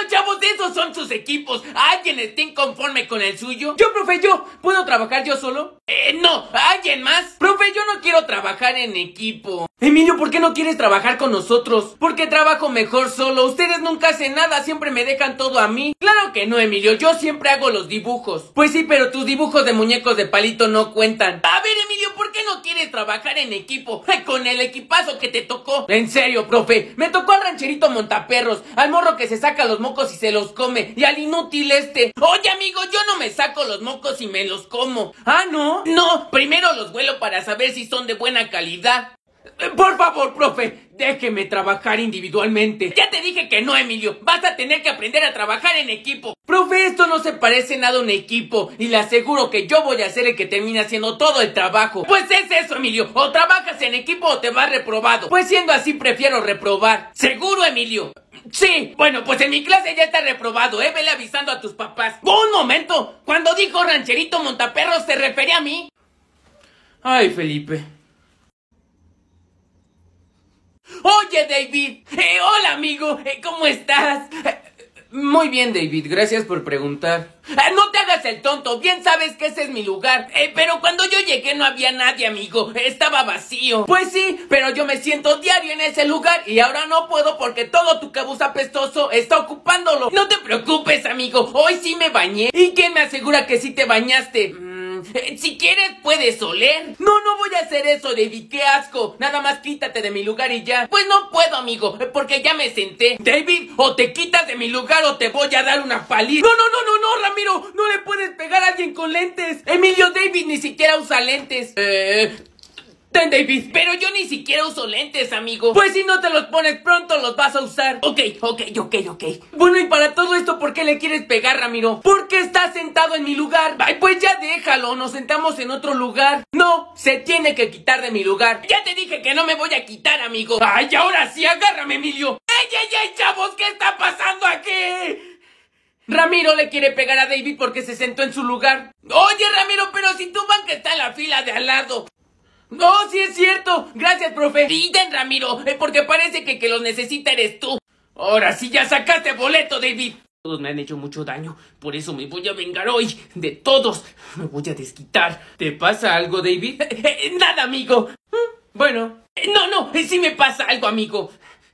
chavos, esos son sus equipos. ¿Alguien está inconforme con el suyo? Yo, profe, yo. ¿Puedo trabajar yo solo? No. ¿Alguien más? Profe, yo no quiero trabajar en equipo. Emilio, ¿por qué no quieres trabajar con nosotros? Porque trabajo mejor solo. Ustedes nunca hacen nada, siempre me dejan todo a mí. Claro que no, Emilio, yo siempre hago los dibujos. Pues sí, pero tus dibujos de muñecos de palito no cuentan. A ver, Emilio, ¿por qué no quieres trabajar en equipo? Con el equipazo que te tocó. En serio, profe, me tocó al rancherito montaperros, al morro que se saca los mocos y se los come, y al inútil este. Oye, amigo, yo no me saco los mocos y me los como. ¿Ah, no? No, primero los huelo para saber si son de buena calidad. Por favor, profe, déjeme trabajar individualmente. Ya te dije que no, Emilio. Vas a tener que aprender a trabajar en equipo. Profe, esto no se parece nada a un equipo, y le aseguro que yo voy a ser el que termine haciendo todo el trabajo. Pues es eso, Emilio. O trabajas en equipo o te vas reprobado. Pues siendo así, prefiero reprobar. ¿Seguro, Emilio? Sí, bueno, pues en mi clase ya está reprobado, vele avisando a tus papás. Un momento, cuando dijo rancherito montaperros, ¿se refería a mí? Ay, Felipe. Oye, David. Hola, amigo. ¿Cómo estás? Muy bien, David. Gracias por preguntar. No te hagas el tonto. Bien sabes que ese es mi lugar. Pero cuando yo llegué no había nadie, amigo. Estaba vacío. Pues sí, pero yo me siento diario en ese lugar y ahora no puedo porque todo tu cabuz apestoso está ocupándolo. No te preocupes, amigo. Hoy sí me bañé. ¿Y quién me asegura que sí te bañaste? Si quieres puedes oler. No voy a hacer eso, David, qué asco. Nada más quítate de mi lugar y ya. Pues no puedo, amigo, porque ya me senté. David, o te quitas de mi lugar o te voy a dar una paliza. No, Ramiro, no le puedes pegar a alguien con lentes. Emilio, David ni siquiera usa lentes. Ten, David, pero yo ni siquiera uso lentes, amigo. Pues si no te los pones pronto los vas a usar. Ok. Bueno, y para todo esto, ¿por qué le quieres pegar, Ramiro? Porque estás sentado en mi lugar. Ay, pues ya déjalo, nos sentamos en otro lugar. No, se tiene que quitar de mi lugar. Ya te dije que no me voy a quitar, amigo. Ay, ahora sí, agárrame, Emilio. ¡Ey, chavos! ¿Qué está pasando aquí? Ramiro le quiere pegar a David porque se sentó en su lugar. Oye, Ramiro, pero si tu banca está en la fila de al lado. No, sí es cierto. Gracias, profe. Piden, Ramiro, porque parece que los necesita eres tú. Ahora sí ya sacaste boleto, David. Todos me han hecho mucho daño, por eso me voy a vengar hoy. De todos, me voy a desquitar. ¿Te pasa algo, David? Nada, amigo. Bueno. No, sí me pasa algo, amigo.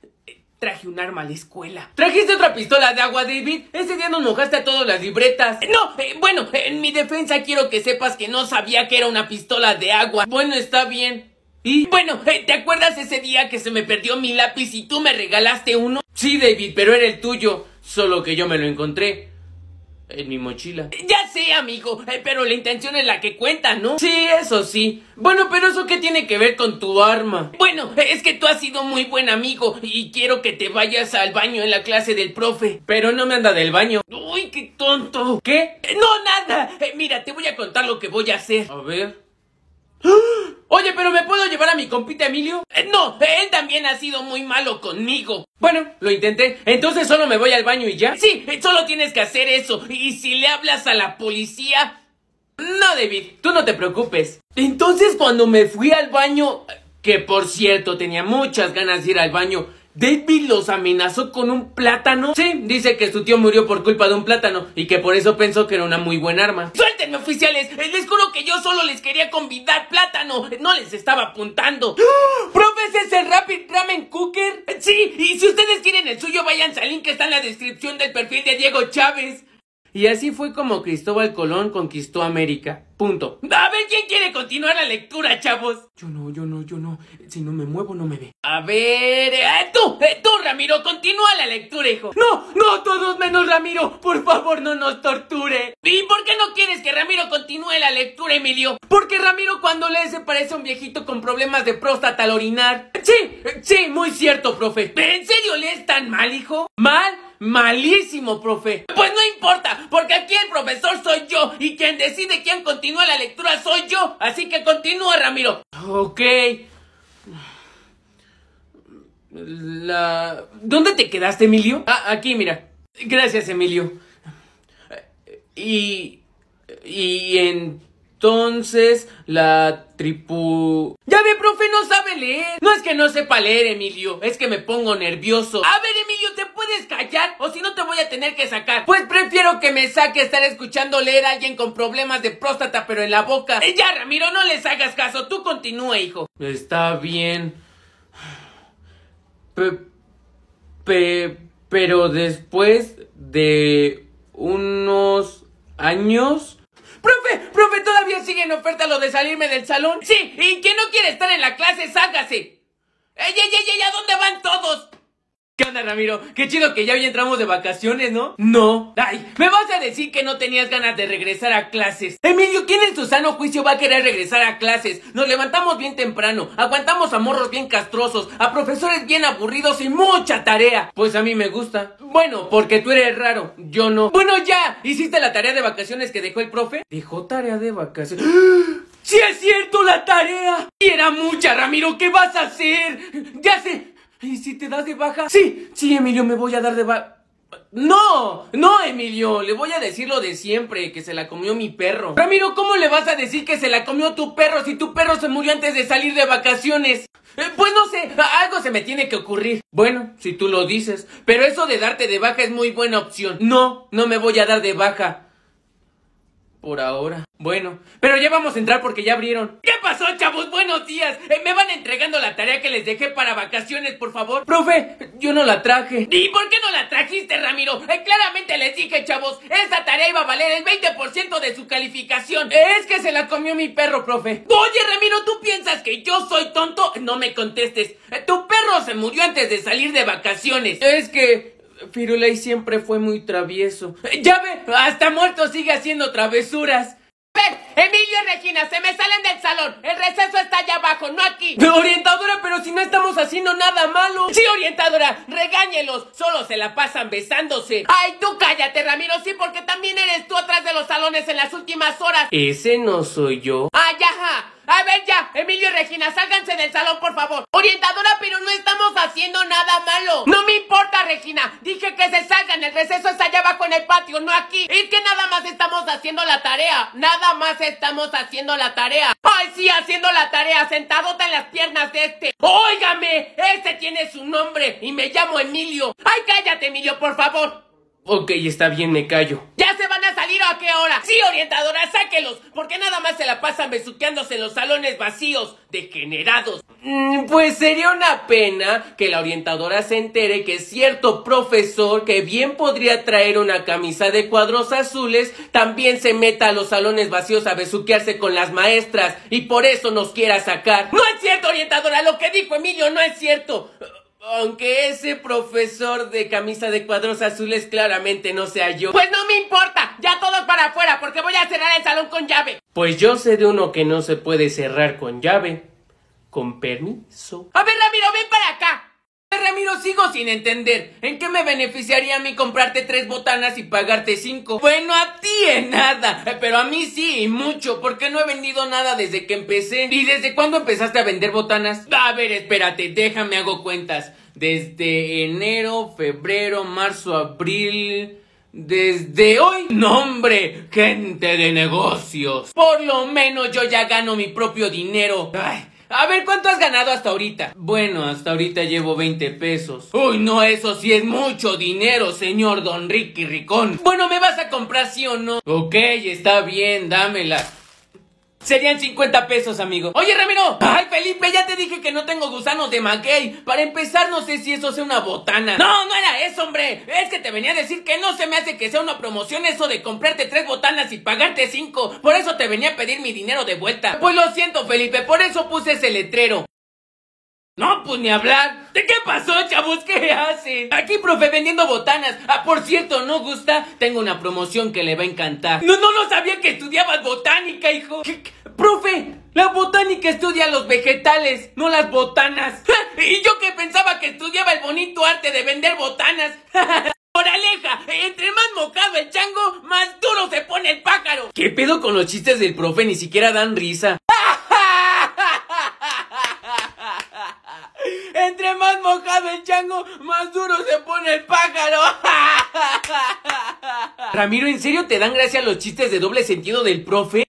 Traje un arma a la escuela. ¿Trajiste otra pistola de agua, David? Ese día nos mojaste a todas las libretas. No, bueno, en mi defensa quiero que sepas que no sabía que era una pistola de agua. Bueno, está bien. ¿Y? Bueno, ¿te acuerdas ese día que se me perdió mi lápiz y tú me regalaste uno? Sí, David, pero era el tuyo. Solo que yo me lo encontré en mi mochila. Ya sé, amigo, pero la intención es la que cuenta, ¿no? Sí, eso sí. Bueno, pero ¿eso qué tiene que ver con tu arma? Bueno, es que tú has sido muy buen amigo y quiero que te vayas al baño en la clase del profe. Pero no me anda del baño. Uy, qué tonto. ¿Qué? No, nada. Mira, te voy a contar lo que voy a hacer. A ver. Oye, ¿pero me puedo llevar a mi compita Emilio? No, él también ha sido muy malo conmigo. Bueno, lo intenté. Entonces solo me voy al baño y ya. Sí, solo tienes que hacer eso. Y si le hablas a la policía... No, David, tú no te preocupes. Entonces cuando me fui al baño... Que por cierto, tenía muchas ganas de ir al baño... ¿David los amenazó con un plátano? Sí, dice que su tío murió por culpa de un plátano y que por eso pensó que era una muy buena arma. ¡Suéltenme, oficiales! Les juro que yo solo les quería convidar plátano. No les estaba apuntando. ¡Oh! ¿Profe, ese es el Rapid Ramen Cooker? Sí, y si ustedes quieren el suyo, vayan al link que está en la descripción del perfil de Diego Chávez. Y así fue como Cristóbal Colón conquistó América. Punto. A ver, ¿quién quiere continuar la lectura, chavos? Yo no. Si no me muevo, no me ve. A ver... tú, Ramiro, continúa la lectura, hijo. No, todos menos Ramiro. Por favor, no nos torture. ¿Y por qué no quieres que Ramiro continúe la lectura, Emilio? Porque Ramiro cuando lee se parece a un viejito con problemas de próstata al orinar. Sí, muy cierto, profe. ¿Pero en serio lees tan mal, hijo? ¿Mal? Malísimo, profe. Pues no importa, porque aquí el profesor soy yo y quien decide quién continúa la lectura soy yo. Así que continúa, Ramiro. Ok. ¿Dónde te quedaste, Emilio? Aquí, mira. Gracias, Emilio. Y entonces la tripu... Ya ve, profe, no sabe leer. No es que no sepa leer, Emilio, es que me pongo nervioso. A ver, Emilio, ¿te puedes puedes callar o si no te voy a tener que sacar. Pues prefiero que me saque estar escuchando leer a alguien con problemas de próstata pero en la boca. Ya, Ramiro, no les hagas caso, tú continúa, hijo. Está bien. Pero después de unos años... ¡Profe! ¿Todavía sigue en oferta lo de salirme del salón? Sí, y quien no quiere estar en la clase, sálgase. ¡Ey! ¿A dónde van todos? ¿Qué onda, Ramiro? Qué chido que ya hoy entramos de vacaciones, ¿no? No. Ay, me vas a decir que no tenías ganas de regresar a clases. Emilio, ¿quién en su sano juicio va a querer regresar a clases? Nos levantamos bien temprano, aguantamos a morros bien castrosos, a profesores bien aburridos y mucha tarea. Pues a mí me gusta. Bueno, porque tú eres raro, yo no. Bueno, ya. ¿Hiciste la tarea de vacaciones que dejó el profe? ¿Dejó tarea de vacaciones? ¡Sí es cierto, la tarea! Y era mucha, Ramiro, ¿qué vas a hacer? Ya sé. ¿Y si te das de baja? Sí, Emilio, me voy a dar de baja. No, Emilio, le voy a decir lo de siempre, que se la comió mi perro. Ramiro, ¿cómo le vas a decir que se la comió tu perro si tu perro se murió antes de salir de vacaciones? Pues no sé, algo se me tiene que ocurrir. Bueno, si tú lo dices, pero eso de darte de baja es muy buena opción. No me voy a dar de baja. Por ahora. Bueno, pero ya vamos a entrar porque ya abrieron. ¿Qué pasó, chavos? Buenos días. Me van entregando la tarea que les dejé para vacaciones, por favor. Profe, yo no la traje. ¿Y por qué no la trajiste, Ramiro? Claramente les dije, chavos, esa tarea iba a valer el 20% de su calificación. Es que se la comió mi perro, profe. Oye, Ramiro, ¿tú piensas que yo soy tonto? No me contestes. Tu perro se murió antes de salir de vacaciones. Es que... Firulei siempre fue muy travieso. ¡Ya ve! Hasta muerto sigue haciendo travesuras. ¡Ven! Emilio y Regina, se me salen del salón. El receso está allá abajo, no aquí. Orientadora, pero si no estamos haciendo nada malo. Sí, orientadora, regáñelos. Solo se la pasan besándose. Ay, tú cállate, Ramiro, sí, porque también eres tú atrás de los salones en las últimas horas. Ese no soy yo. Ay, ajá. A ver ya, Emilio y Regina, sálganse del salón, por favor. Orientadora, pero no estamos haciendo nada malo. No me importa, Regina. Dije que se salgan, el receso está allá abajo en el patio, no aquí. Es que nada más estamos haciendo la tarea. Nada más estamos haciendo la tarea. Ay, sí, haciendo la tarea, sentadota en las piernas de este. Óigame, este tiene su nombre y me llamo Emilio. Ay, cállate, Emilio, por favor. Ok, está bien, me callo. ¿Ya se van a salir o a qué hora? Sí, orientadora, sáquelos, porque nada más se la pasan besuqueándose en los salones vacíos, degenerados. Pues sería una pena que la orientadora se entere que cierto profesor que bien podría traer una camisa de cuadros azules también se meta a los salones vacíos a besuquearse con las maestras y por eso nos quiera sacar. No es cierto, orientadora, lo que dijo Emilio no es cierto. Aunque ese profesor de camisa de cuadros azules claramente no sea yo. Pues no me importa, ya todos para afuera porque voy a cerrar el salón con llave. Pues yo sé de uno que no se puede cerrar con llave. Con permiso. A ver, Ramiro, ven para acá. Ramiro, sigo sin entender. ¿En qué me beneficiaría a mí comprarte 3 botanas y pagarte 5? Bueno, a ti en nada, pero a mí sí, y mucho, porque no he vendido nada desde que empecé. ¿Y desde cuándo empezaste a vender botanas? A ver, espérate, déjame hago cuentas. Desde enero, febrero, marzo, abril... ¿Desde hoy? ¡No, hombre! ¡Gente de negocios! Por lo menos yo ya gano mi propio dinero. ¡Ay! A ver, ¿cuánto has ganado hasta ahorita? Bueno, hasta ahorita llevo 20 pesos. Uy, no, eso sí es mucho dinero, señor Don Ricky Ricón. Bueno, ¿me vas a comprar sí o no? Ok, está bien, dámela. Serían 50 pesos, amigo. Oye, Ramiro. Ay, Felipe, ya te dije que no tengo gusanos de maguey. Para empezar, no sé si eso sea una botana. No era eso, hombre. Es que te venía a decir que no se me hace que sea una promoción eso de comprarte 3 botanas y pagarte 5. Por eso te venía a pedir mi dinero de vuelta. Pues lo siento, Felipe, por eso puse ese letrero. No, pues ni hablar. ¿De qué pasó, chavos? ¿Qué hacen? Aquí, profe, vendiendo botanas. Ah, por cierto, ¿no gusta? Tengo una promoción que le va a encantar. No sabía que estudiabas botánica, hijo. ¿Qué? Profe, la botánica estudia los vegetales, no las botanas. Y yo que pensaba que estudiaba el bonito arte de vender botanas. Moraleja, entre más mojado el chango, más duro se pone el pájaro. ¿Qué pedo con los chistes del profe? Ni siquiera dan risa. Entre más mojado el chango, más duro se pone el pájaro. Ramiro, ¿en serio te dan gracia los chistes de doble sentido del profe?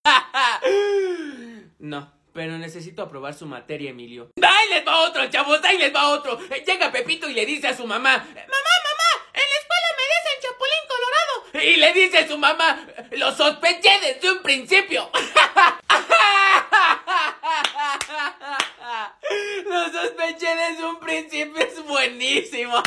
No, pero necesito aprobar su materia, Emilio. ¡Ahí les va otro, chavos! ¡Ahí les va otro! Llega Pepito y le dice a su mamá: ¡Mamá! Y le dice a su mamá, lo sospeché desde un principio. Lo sospeché desde un principio, es buenísimo.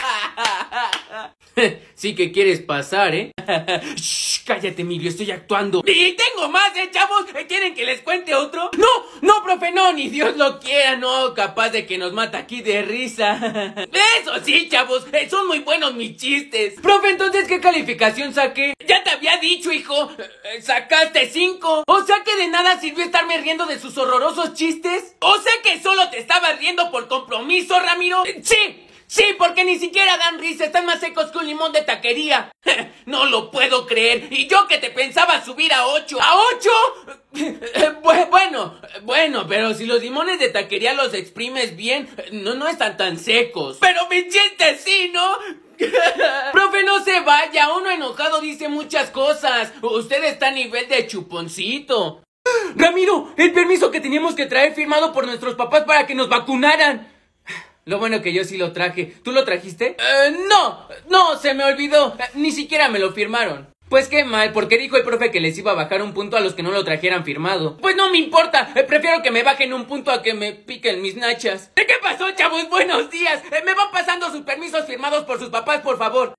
Sí que quieres pasar, ¿eh? Shh, cállate, Emilio, estoy actuando. Y tengo más, chavos. ¿Quieren que les cuente otro? No, profe, no, ni Dios lo quiera, no. Capaz de que nos mata aquí de risa. Eso sí, chavos, son muy buenos mis chistes. Profe, entonces, ¿qué calificación saqué? Ya te había dicho, hijo. Sacaste 5. O sea que de nada sirvió estarme riendo de sus horrorosos chistes. O sea que solo te estabas riendo por compromiso, Ramiro. Sí, porque ni siquiera dan risa, están más secos que un limón de taquería. No lo puedo creer. Y yo que te pensaba subir a 8. ¿A 8? Bueno, pero si los limones de taquería los exprimes bien, no están tan secos. Pero mi chiste sí, ¿no? Profe, no se vaya, uno enojado dice muchas cosas. Usted está a nivel de chuponcito. Ramiro, el permiso que teníamos que traer firmado por nuestros papás para que nos vacunaran. Lo bueno que yo sí lo traje. ¿Tú lo trajiste? No, se me olvidó. Ni siquiera me lo firmaron. Pues qué mal, porque dijo el profe que les iba a bajar un punto a los que no lo trajeran firmado. Pues no me importa, prefiero que me bajen un punto a que me piquen mis nachas. ¿Qué pasó, chavos? Buenos días. Me van pasando sus permisos firmados por sus papás, por favor.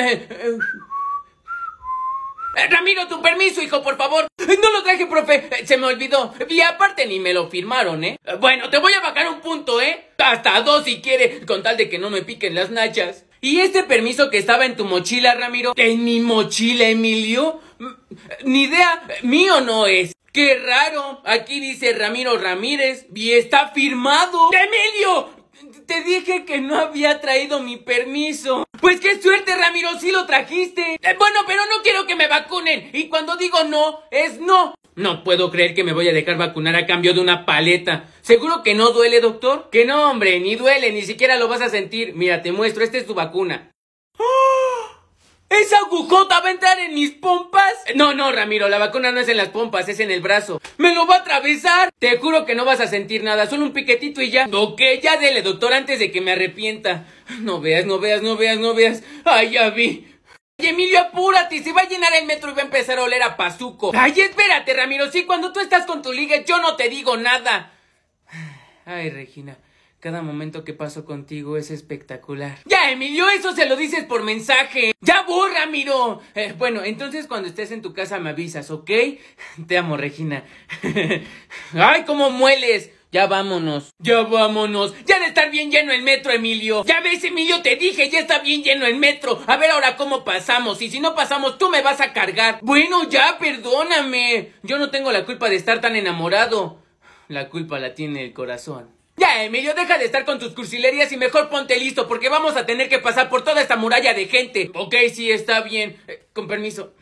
Ramiro, tu permiso, hijo, por favor. No lo traje, profe, se me olvidó. Y aparte ni me lo firmaron, ¿eh? Bueno, te voy a bajar un punto, ¿eh? Hasta 2 si quiere, con tal de que no me piquen las nachas. ¿Y este permiso que estaba en tu mochila, Ramiro? ¿En mi mochila, Emilio? Ni idea, mío no es. ¡Qué raro! Aquí dice Ramiro Ramírez y está firmado. ¡Emilio! Te dije que no había traído mi permiso. Pues qué suerte, Ramiro, sí lo trajiste. Bueno, pero no quiero que me vacunen. Y cuando digo no, es no. No puedo creer que me voy a dejar vacunar a cambio de una paleta. ¿Seguro que no duele, doctor? Que no, hombre, ni duele, ni siquiera lo vas a sentir. Mira, te muestro, esta es tu vacuna. ¿Esa agujota va a entrar en mis pompas? No, Ramiro, la vacuna no es en las pompas, es en el brazo. ¿Me lo va a atravesar? Te juro que no vas a sentir nada, solo un piquetito y ya. Ok, ya dele, doctor, antes de que me arrepienta. No veas. Ay, ya vi. Oye, Emilio, apúrate, se va a llenar el metro y va a empezar a oler a pazuco. Ay, espérate, Ramiro, sí, cuando tú estás con tu liga yo no te digo nada. Ay, Regina, cada momento que paso contigo es espectacular. Ya, Emilio, eso se lo dices por mensaje. Ya voy, Ramiro. Bueno, entonces cuando estés en tu casa me avisas, ¿ok? Te amo, Regina. Ay, cómo mueles. Ya vámonos. Ya de estar bien lleno el metro, Emilio. Ya ves, Emilio, te dije, ya está bien lleno el metro. A ver ahora cómo pasamos. Y si no pasamos, tú me vas a cargar. Bueno, ya, perdóname. Yo no tengo la culpa de estar tan enamorado. La culpa la tiene el corazón. Ya, Emilio, deja de estar con tus cursilerías y mejor ponte listo, porque vamos a tener que pasar por toda esta muralla de gente. Ok, sí, está bien. Con permiso.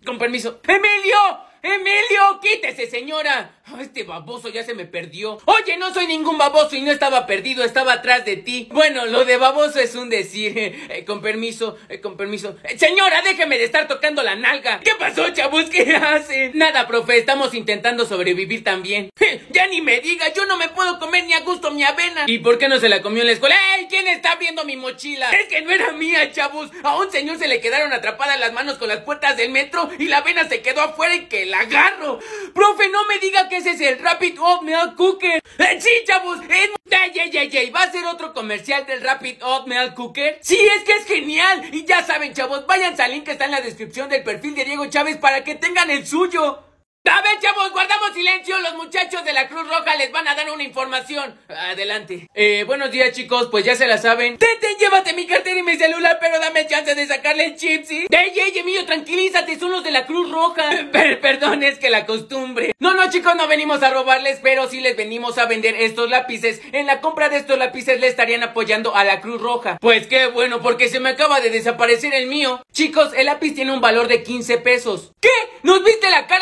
¡Emilio! ¡Quítese, señora! Este baboso ya se me perdió. Oye, no soy ningún baboso y no estaba perdido, estaba atrás de ti. Bueno, lo de baboso es un decir. Con permiso. Señora, déjeme de estar tocando la nalga. ¿Qué pasó, chavos? ¿Qué hacen? Nada, profe, estamos intentando sobrevivir también. Ya ni me diga, yo no me puedo comer ni a gusto mi avena. ¿Y por qué no se la comió en la escuela? ¡Ey! ¿Quién está abriendo mi mochila? Es que no era mía, chavos. A un señor se le quedaron atrapadas las manos con las puertas del metro y la avena se quedó afuera y que la agarro. Profe, no me diga que ese es el Rapid Oatmeal Cooker. Sí, chavos, ¿va a ser otro comercial del Rapid Oatmeal Cooker? Sí, es que es genial. Y ya saben, chavos, váyanse al link que está en la descripción del perfil de Diego Chávez para que tengan el suyo. A ver, chavos, guardamos silencio. Los muchachos de la Cruz Roja les van a dar una información. Adelante. Buenos días, chicos, pues ya se la saben. Llévate mi cartera y mi celular, pero dame chance de sacarle el chip, ¿sí? Emilio, tranquilízate, son los de la Cruz Roja. Perdón, es que la costumbre. No, chicos, no venimos a robarles, pero sí les venimos a vender estos lápices. En la compra de estos lápices le estarían apoyando a la Cruz Roja. Pues qué bueno, porque se me acaba de desaparecer el mío. Chicos, el lápiz tiene un valor de 15 pesos. ¿Qué? ¿Nos viste la cara de rico?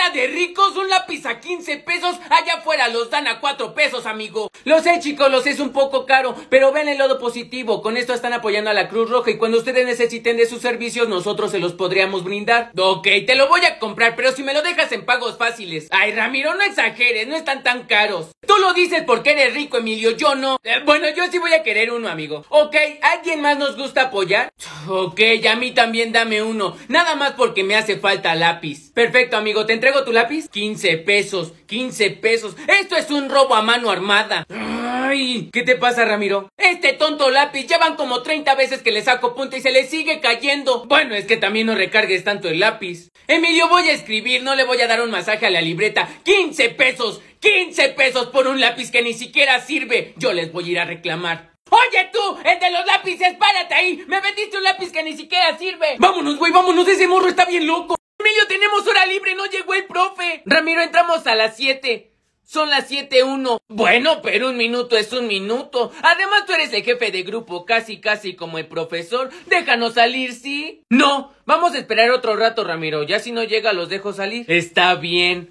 ricos? Un lápiz a 15 pesos, allá afuera los dan a 4 pesos, amigo. Lo sé, chicos, lo sé, es un poco caro, pero ven el lado positivo. Con esto están apoyando a la Cruz Roja y cuando ustedes necesiten de sus servicios, nosotros se los podríamos brindar. Ok, te lo voy a comprar, pero si me lo dejas en pagos fáciles. Ay, Ramiro, no exageres, no están tan caros. Tú lo dices porque eres rico, Emilio, yo no. Bueno, yo sí voy a querer uno, amigo. Ok, ¿alguien más nos gusta apoyar? Ok, a mí también dame uno. Nada más porque me hace falta lápiz. Perfecto, amigo, ¿te entrego tu lápiz? 15 pesos, 15 pesos. Esto es un robo a mano armada. Ay, ¿qué te pasa, Ramiro? Este tonto lápiz, ya van como 30 veces que le saco punta y se le sigue cayendo. Bueno, es que también no recargues tanto el lápiz. Emilio, voy a escribir, no le voy a dar un masaje a la libreta. 15 pesos, 15 pesos por un lápiz que ni siquiera sirve. Yo les voy a ir a reclamar. Oye tú, el de los lápices, párate ahí. Me vendiste un lápiz que ni siquiera sirve. Vámonos, güey, vámonos, ese morro está bien loco. Emilio, tenemos hora libre, no llegó el profe. Ramiro, entramos a las 7. Son las 7:01. Bueno, pero un minuto es un minuto. Además, tú eres el jefe de grupo, casi como el profesor. Déjanos salir, ¿sí? No, vamos a esperar otro rato, Ramiro. Ya si no llega, los dejo salir. Está bien.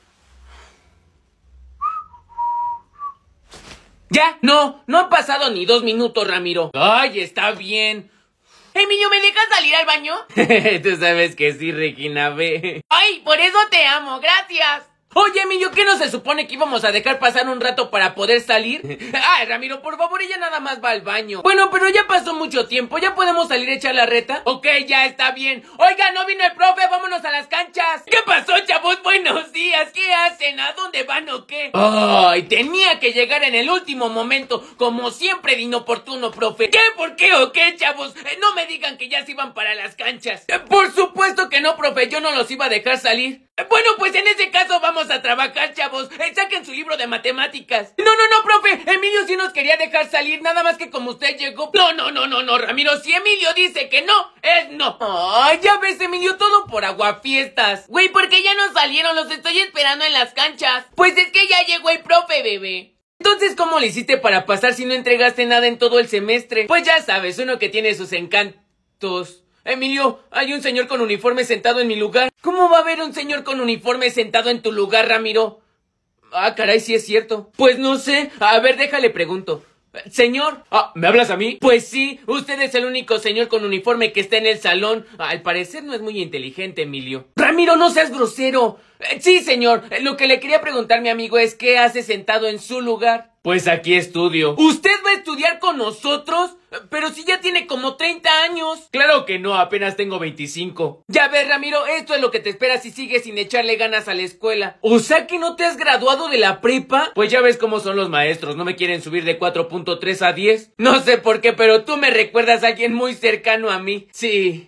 Ya, no han pasado ni 2 minutos, Ramiro. Ay, está bien. Emilio, ¿me dejas salir al baño? Tú sabes que sí, Regina, ve. Ay, por eso te amo, gracias. Oye, Emilio, ¿qué no se supone que íbamos a dejar pasar un rato para poder salir? Ay, Ramiro, por favor, ella nada más va al baño. Bueno, pero ya pasó mucho tiempo, ¿ya podemos salir a echar la reta? Ok, ya está bien. Oiga, no vino el profe, vámonos a las canchas. ¿Qué pasó, chavos? Buenos días, ¿qué hacen? ¿A dónde van o qué? Ay, tenía que llegar en el último momento, como siempre de inoportuno, profe. ¿Qué? ¿Por qué o qué, chavos? No me digan que ya se iban para las canchas. Por supuesto que no, profe, yo no los iba a dejar salir. Bueno, pues en ese caso vamos a trabajar, chavos. Saquen su libro de matemáticas. No, profe. Emilio sí nos quería dejar salir, nada más que como usted llegó. No, Ramiro. Si Emilio dice que no, es no. Ay, ya ves, Emilio, todo por aguafiestas. Güey, ¿por qué ya no salieron? Los estoy esperando en las canchas. Pues es que ya llegó el profe, bebé. Entonces, ¿cómo le hiciste para pasar si no entregaste nada en todo el semestre? Pues ya sabes, uno que tiene sus encantos. Emilio, hay un señor con uniforme sentado en mi lugar. ¿Cómo va a haber un señor con uniforme sentado en tu lugar, Ramiro? Ah, caray, sí es cierto. Pues no sé. A ver, déjale pregunto. Señor. Ah, ¿me hablas a mí? Pues sí, usted es el único señor con uniforme que está en el salón. Al parecer no es muy inteligente, Emilio. Ramiro, no seas grosero. Sí, señor. Lo que le quería preguntar, mi amigo, es ¿qué hace sentado en su lugar? Pues aquí estudio. ¿Usted va a estudiar con nosotros? Pero si ya tiene como 30 años. Claro que no, apenas tengo 25. Ya ves, Ramiro, esto es lo que te espera si sigues sin echarle ganas a la escuela. O sea que no te has graduado de la prepa. Pues ya ves cómo son los maestros, no me quieren subir de 4.3 a 10. No sé por qué, pero tú me recuerdas a alguien muy cercano a mí. Sí.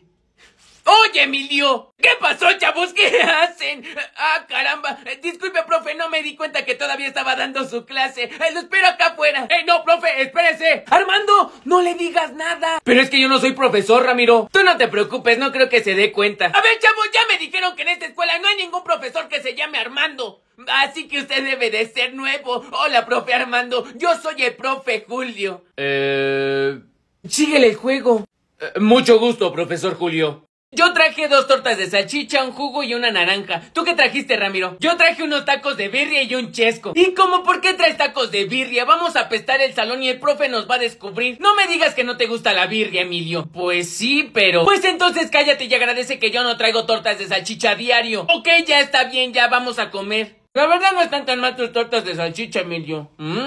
Oye, Emilio, ¿qué pasó, chavos? ¿Qué hacen? Ah, caramba, disculpe, profe, no me di cuenta que todavía estaba dando su clase. Lo espero acá afuera. No, profe, espérese. Armando, no le digas nada. Pero es que yo no soy profesor, Ramiro. Tú no te preocupes, no creo que se dé cuenta. A ver, chavos, ya me dijeron que en esta escuela no hay ningún profesor que se llame Armando. Así que usted debe de ser nuevo. Hola, profe Armando, yo soy el profe Julio. Síguele el juego. Mucho gusto, profesor Julio. Yo traje 2 tortas de salchicha, un jugo y una naranja. ¿Tú qué trajiste, Ramiro? Yo traje unos tacos de birria y un chesco. ¿Y cómo? ¿Por qué traes tacos de birria? Vamos a apestar el salón y el profe nos va a descubrir. No me digas que no te gusta la birria, Emilio. Pues sí, pero... Pues entonces cállate y agradece que yo no traigo tortas de salchicha a diario. Ok, ya está bien, ya vamos a comer. La verdad no están tan mal tus tortas de salchicha, Emilio.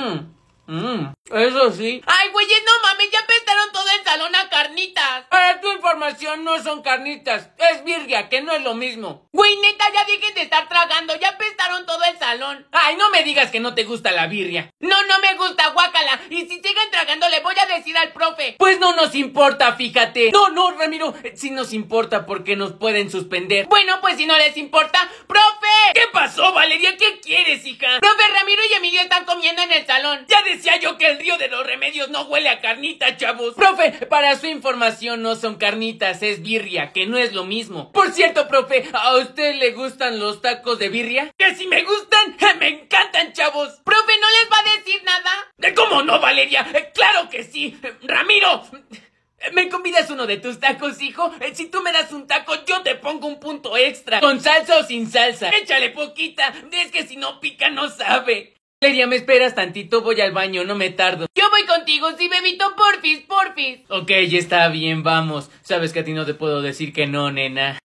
Eso sí. Ay, güeyes, no mames, ya apestaron todo el salón a carnitas. Para tu información, no son carnitas, es birria, que no es lo mismo. Güey, neta, ya dejen de estar tragando, ya apestaron todo el salón. Ay, no me digas que no te gusta la birria. No me gusta, guácala. Y si siguen tragando, le voy a decir al profe. Pues no nos importa, fíjate. No, Ramiro, sí nos importa porque nos pueden suspender. Bueno, pues si no les importa, ¡profe! ¿Qué pasó, Valeria? ¿Qué quieres, hija? Profe, Ramiro y Emilio están comiendo en el salón. Ya decía yo que el río de los remedios no huele a carnita, chavos. Profe, para su información no son carnitas, es birria, que no es lo mismo. Por cierto, profe, ¿a usted le gustan los tacos de birria? ¡Que si me gustan! ¡Me encantan, chavos! Profe, ¿no les va a decir nada? ¿Cómo no, Valeria? ¡Claro que sí! ¡Ramiro! ¿Me convidas uno de tus tacos, hijo? Si tú me das un taco, yo te pongo pongo un punto extra. ¿Con salsa o sin salsa? Échale poquita, es que si no pica no sabe. Valeria, ¿me esperas tantito? Voy al baño, no me tardo. Yo voy contigo, sí, bebito, porfis, porfis. Ok, ya está bien, vamos. Sabes que a ti no te puedo decir que no, nena.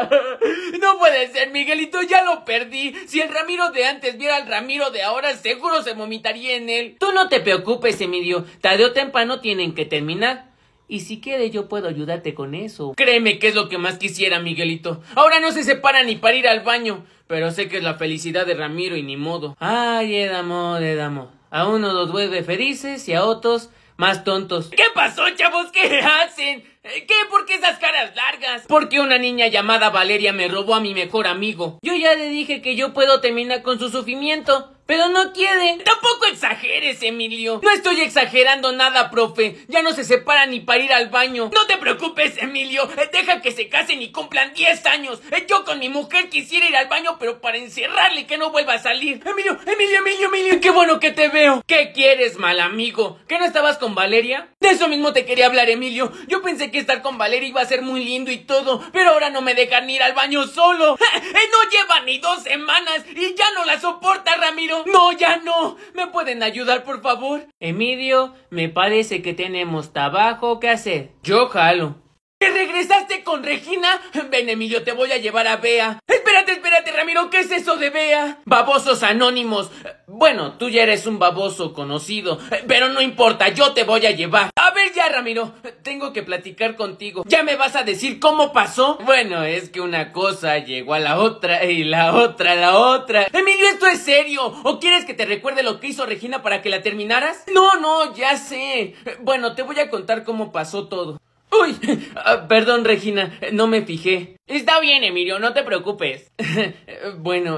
No puede ser, Miguelito, ya lo perdí. Si el Ramiro de antes viera al Ramiro de ahora, seguro se vomitaría en él. Tú no te preocupes, Emilio. Tarde o temprano tienen que terminar. Y si quieres yo puedo ayudarte con eso. Créeme que es lo que más quisiera, Miguelito. Ahora no se separan ni para ir al baño. Pero sé que es la felicidad de Ramiro y ni modo. Ay, Edamo. A unos los vuelve felices y a otros más tontos. ¿Qué pasó, chavos? ¿Qué hacen? ¿Qué? ¿Por qué esas caras largas? Porque una niña llamada Valeria me robó a mi mejor amigo. Yo ya le dije que yo puedo terminar con su sufrimiento, pero no quiere. Tampoco exageres, Emilio. No estoy exagerando nada, profe. Ya no se separan ni para ir al baño. No te preocupes, Emilio. Deja que se casen y cumplan 10 años. Yo con mi mujer quisiera ir al baño, pero para encerrarle y que no vuelva a salir. Emilio. Qué bueno que te veo. ¿Qué quieres, mal amigo? ¿Que no estabas con Valeria? De eso mismo te quería hablar, Emilio. Yo pensé que estar con Valeria iba a ser muy lindo y todo, pero ahora no me dejan ir al baño solo. No lleva ni 2 semanas y ya no la soporta, Ramiro. No, ya no. ¿Me pueden ayudar, por favor? Emilio, me parece que tenemos trabajo que hacer. Yo jalo. ¿Te regresaste con Regina? Ven, Emilio, te voy a llevar a Bea. Espérate, Ramiro, ¿qué es eso de Bea? Babosos anónimos. Bueno, tú ya eres un baboso conocido, pero no importa, yo te voy a llevar. A ver ya, Ramiro, tengo que platicar contigo. ¿Ya me vas a decir cómo pasó? Bueno, es que una cosa llegó a la otra y la otra a la otra. Emilio, ¿esto es serio? ¿O quieres que te recuerde lo que hizo Regina para que la terminaras? No, ya sé. Bueno, te voy a contar cómo pasó todo. Uy, perdón, Regina, no me fijé. Está bien, Emilio, no te preocupes. Bueno,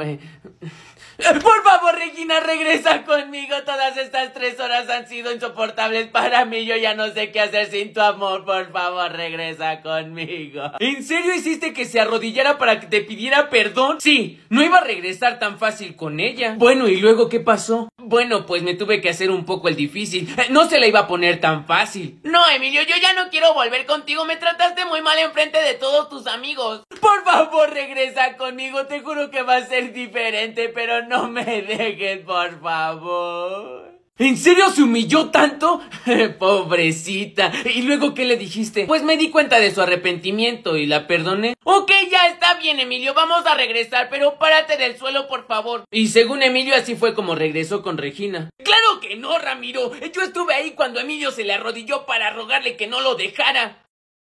por favor, Regina, regresa conmigo. Todas estas 3 horas han sido insoportables para mí. Yo ya no sé qué hacer sin tu amor. Por favor, regresa conmigo. ¿En serio hiciste que se arrodillara para que te pidiera perdón? Sí, no iba a regresar tan fácil con ella. Bueno, ¿y luego qué pasó? Bueno, pues me tuve que hacer un poco el difícil. No se la iba a poner tan fácil. No, Emilio, yo ya no quiero volver contigo. Me trataste muy mal enfrente de todos tus amigos. Por favor, regresa conmigo. Te juro que va a ser diferente, pero no me dejes, por favor. ¿En serio se humilló tanto? Pobrecita. ¿Y luego qué le dijiste? Pues me di cuenta de su arrepentimiento y la perdoné. Ok, ya está bien, Emilio, vamos a regresar, pero párate del suelo, por favor. Y según Emilio, así fue como regresó con Regina. ¡Claro que no, Ramiro! Yo estuve ahí cuando Emilio se le arrodilló para rogarle que no lo dejara.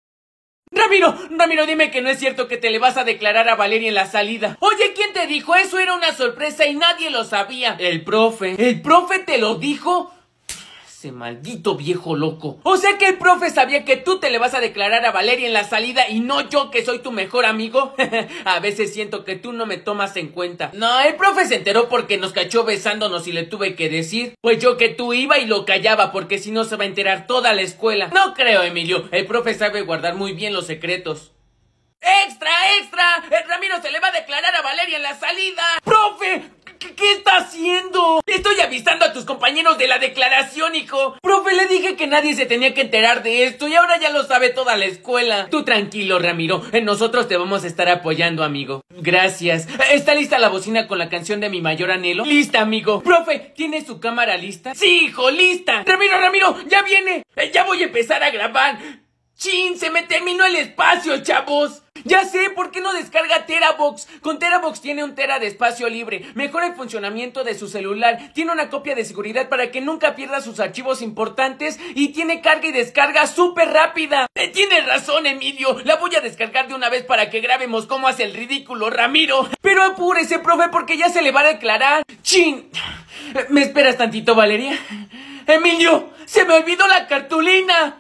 Ramiro, dime que no es cierto que te le vas a declarar a Valeria en la salida. Oye, ¿quién te dijo? Eso era una sorpresa y nadie lo sabía. El profe. ¿El profe te lo dijo? Ese maldito viejo loco. O sea que el profe sabía que tú te le vas a declarar a Valeria en la salida y no yo, que soy tu mejor amigo. A veces siento que tú no me tomas en cuenta. No, el profe se enteró porque nos cachó besándonos y le tuve que decir. Pues yo que tú iba y lo callaba porque si no se va a enterar toda la escuela. No creo, Emilio. El profe sabe guardar muy bien los secretos. ¡Extra! Ramiro se le va a declarar a Valeria en la salida. ¡Profe! ¿Qué está haciendo? Estoy avisando a tus compañeros de la declaración, hijo. Profe, le dije que nadie se tenía que enterar de esto y ahora ya lo sabe toda la escuela. Tú tranquilo, Ramiro. Nosotros te vamos a estar apoyando, amigo. Gracias. ¿Está lista la bocina con la canción de mi mayor anhelo? Lista, amigo. Profe, ¿tiene su cámara lista? Sí, hijo, lista. Ramiro, ya viene. Ya voy a empezar a grabar. ¡Chin! ¡Se me terminó el espacio, chavos! Ya sé, ¿por qué no descarga Terabox? Con Terabox tiene 1 tera de espacio libre, mejora el funcionamiento de su celular, tiene una copia de seguridad para que nunca pierda sus archivos importantes y tiene carga y descarga súper rápida. Tienes razón, Emilio, la voy a descargar de una vez para que grabemos cómo hace el ridículo Ramiro. Pero apúrese, profe, porque ya se le va a declarar. ¡Chin! ¿Me esperas tantito, Valeria? ¡Emilio! ¡Se me olvidó la cartulina!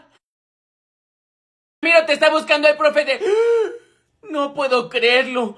Mira, te está buscando el profe de... No puedo creerlo.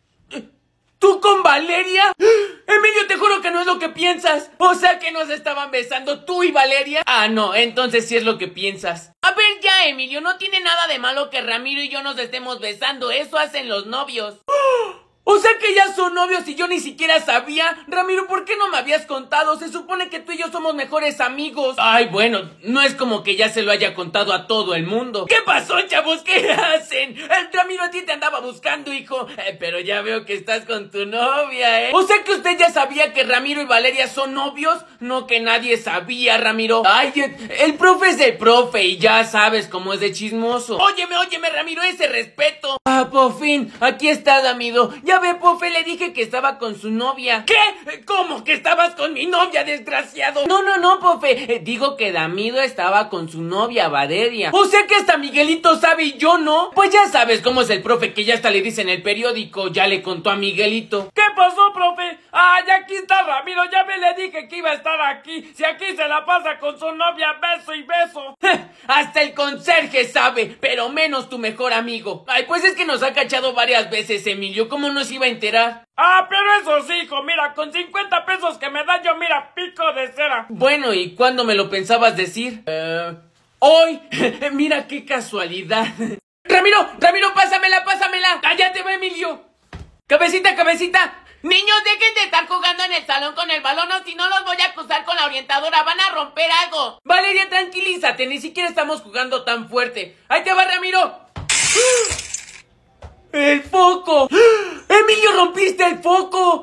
¿Tú con Valeria? Emilio, te juro que no es lo que piensas. O sea que nos estaban besando tú y Valeria. Ah, no, entonces sí es lo que piensas. A ver ya, Emilio, no tiene nada de malo que Ramiro y yo nos estemos besando. Eso hacen los novios. O sea que ya son novios y yo ni siquiera sabía. Ramiro, ¿por qué no me habías contado? Se supone que tú y yo somos mejores amigos. Ay, bueno, no es como que ya se lo haya contado a todo el mundo. ¿Qué pasó, chavos? ¿Qué hacen? El Ramiro a ti te andaba buscando, hijo. Pero ya veo que estás con tu novia, ¿eh? O sea que usted ya sabía que Ramiro y Valeria son novios. No que nadie sabía, Ramiro. Ay, el profe es el profe y ya sabes cómo es de chismoso. Óyeme, Ramiro, ese respeto. Ah, por fin, aquí está, Damido. Ya ve, profe, le dije que estaba con su novia. ¿Qué? ¿Cómo que estabas con mi novia, desgraciado? No, profe. Digo que Damido estaba con su novia, Valeria. O sea que hasta Miguelito sabe y yo no. Pues ya sabes cómo es el profe, que ya hasta le dice en el periódico. Ya le contó a Miguelito. ¿Qué pasó, profe? Ah, ya aquí está Ramiro. Ya me le dije que iba a estar aquí. Si aquí se la pasa con su novia, beso y beso. Hasta el conserje sabe, pero menos tu mejor amigo. Ay, pues es que nos ha cachado varias veces, Emilio. ¿Cómo nos iba a enterar? Ah, pero eso sí, hijo, mira, con 50 pesos que me da yo, mira, pico de cera. Bueno, ¿y cuándo me lo pensabas decir? Hoy. Mira qué casualidad. Ramiro, pásamela. Allá te va, Emilio. Cabecita. Niños, dejen de estar jugando en el salón con el balón, o si no los voy a acusar con la orientadora, van a romper algo. Valeria, tranquilízate, ni siquiera estamos jugando tan fuerte. Ahí te va, Ramiro. ¡El foco! ¡Emilio, rompiste el foco!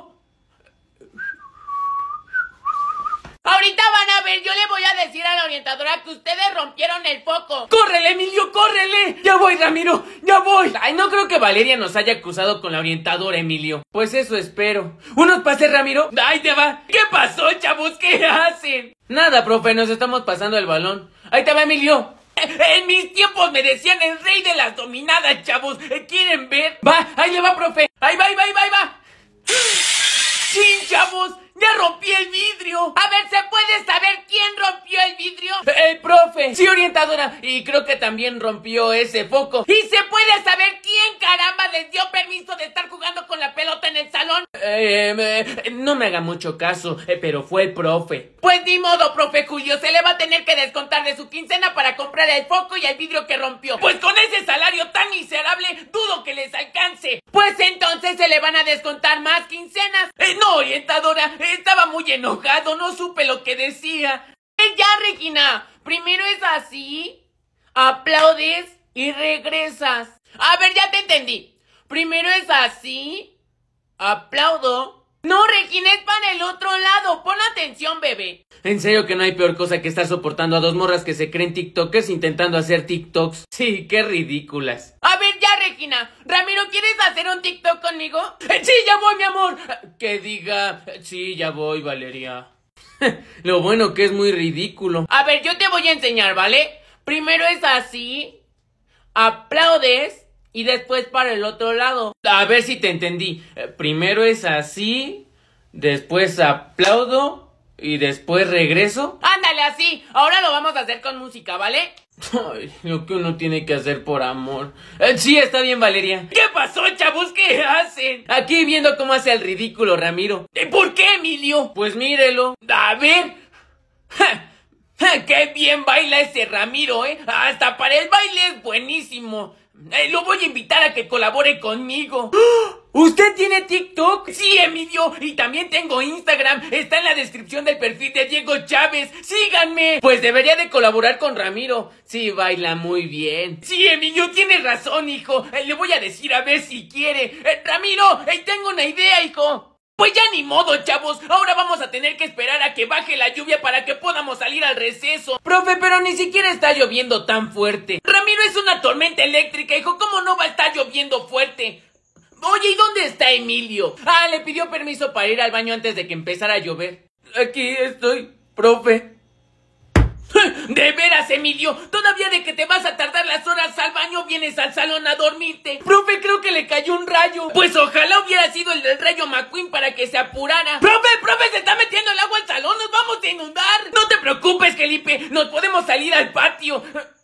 Ahorita van a ver, yo le voy a decir a la orientadora que ustedes rompieron el foco. ¡Córrele, Emilio, córrele! ¡Ya voy, Ramiro, ya voy! Ay, no creo que Valeria nos haya acusado con la orientadora, Emilio. Pues eso espero. ¿Unos pases, Ramiro? ¡Ahí te va! ¿Qué pasó, chavos? ¿Qué hacen? Nada, profe, nos estamos pasando el balón. ¡Ahí te va, Emilio! En mis tiempos me decían el rey de las dominadas, chavos. ¿Quieren ver? Va, ahí le va, profe. Ahí va. ¡Sí, chavos! ¡Ya rompí el vidrio! A ver, ¿se puede saber quién rompió el vidrio? El profe. Sí, orientadora. Y creo que también rompió ese foco. ¿Y se puede saber quién caramba les dio permiso de estar jugando con la pelota en el salón? No me haga mucho caso, pero fue el profe. Pues ni modo, profe Julio. Se le va a tener que descontar de su quincena para comprar el foco y el vidrio que rompió. Pues con ese salario tan miserable, dudo que les alcance. Pues entonces se le van a descontar más quincenas. No, orientadora. Estaba muy enojado, no supe lo que decía. Ya, Regina, primero es así, aplaudes y regresas. A ver, ya te entendí. Primero es así, aplaudo. No, Regina, es para el otro lado. Pon atención, bebé. En serio que no hay peor cosa que estar soportando a dos morras que se creen tiktokers intentando hacer tiktoks. Sí, qué ridículas. A ver, ya, Regina. Ramiro, ¿quieres hacer un tiktok conmigo? Sí, ya voy, mi amor. Que diga, sí, ya voy, Valeria. Lo bueno que es muy ridículo. A ver, yo te voy a enseñar, ¿vale? Primero es así, aplaudes y después para el otro lado. A ver si te entendí. Primero es así, después aplaudo y después regreso. Ándale, así. Ahora lo vamos a hacer con música, ¿vale? Ay, lo que uno tiene que hacer por amor. Sí, está bien, Valeria. ¿Qué pasó, chavos? ¿Qué hacen? Aquí viendo cómo hace el ridículo Ramiro. ¿Por qué, Emilio? Pues mírelo. A ver. ¡Qué bien baila ese Ramiro, eh! Hasta para el baile es buenísimo. Lo voy a invitar a que colabore conmigo. ¿Usted tiene TikTok? Sí, Emilio. Y también tengo Instagram. Está en la descripción del perfil de Diego Chávez. ¡Síganme! Pues debería de colaborar con Ramiro. Sí, baila muy bien. Sí, Emilio, tienes razón, hijo. Le voy a decir a ver si quiere. Ramiro, tengo una idea, hijo. Pues ya ni modo, chavos. Ahora vamos a tener que esperar a que baje la lluvia para que podamos salir al receso. Profe, pero ni siquiera está lloviendo tan fuerte. Ramiro, es una tormenta eléctrica, hijo. ¿Cómo no va a estar lloviendo fuerte? Oye, ¿y dónde está Emilio? Le pidió permiso para ir al baño antes de que empezara a llover. Aquí estoy, profe. De veras, Emilio, todavía de que te vas a tardar las horas al baño vienes al salón a dormirte. Profe, creo que le cayó un rayo. Pues ojalá hubiera sido el del rayo McQueen para que se apurara. Profe, se está metiendo el agua al salón, nos vamos a inundar. No te preocupes, Felipe, nos podemos salir al patio.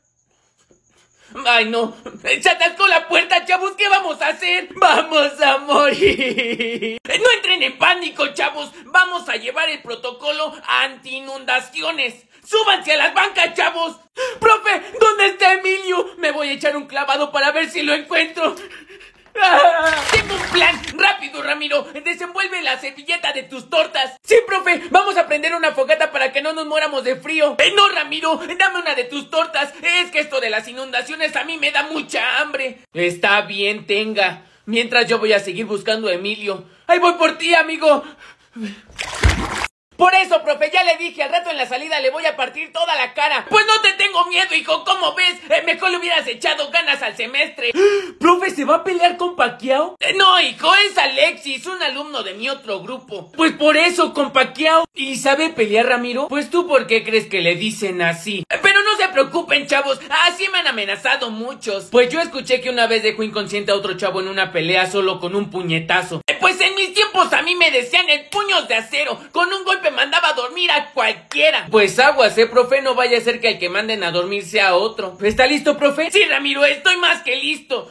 Ay, no, se atascó la puerta, chavos, ¿qué vamos a hacer? ¡Vamos a morir! No entren en pánico, chavos, vamos a llevar el protocolo anti-inundaciones. ¡Súbanse a las bancas, chavos! ¡Profe! ¿Dónde está Emilio? Me voy a echar un clavado para ver si lo encuentro. Tengo un plan. Rápido, Ramiro, desenvuelve la servilleta de tus tortas. Sí, profe, vamos a prender una fogata para que no nos muéramos de frío. No, Ramiro, dame una de tus tortas. Es que esto de las inundaciones a mí me da mucha hambre. Está bien, tenga. Mientras yo voy a seguir buscando a Emilio. ¡Ahí voy por ti, amigo! Por eso, profe, ya le dije, al rato en la salida le voy a partir toda la cara. Pues no te tengo miedo, hijo, ¿cómo ves? Mejor le hubieras echado ganas al semestre. ¿Profe, se va a pelear con Pacquiao? No, hijo, es Alexis, un alumno de mi otro grupo. Pues por eso, con Pacquiao. ¿Y sabe pelear, Ramiro? Pues tú, ¿por qué crees que le dicen así? Pero no se preocupen, chavos, así me han amenazado muchos. Pues yo escuché que una vez dejó inconsciente a otro chavo en una pelea solo con un puñetazo. Pues en mis tiempos a mí me decían el puños de acero. Con un golpe mandaba a dormir a cualquiera. Pues aguas, profe, no vaya a ser que al que manden a dormir sea otro. ¿Está listo, profe? Sí, Ramiro, estoy más que listo.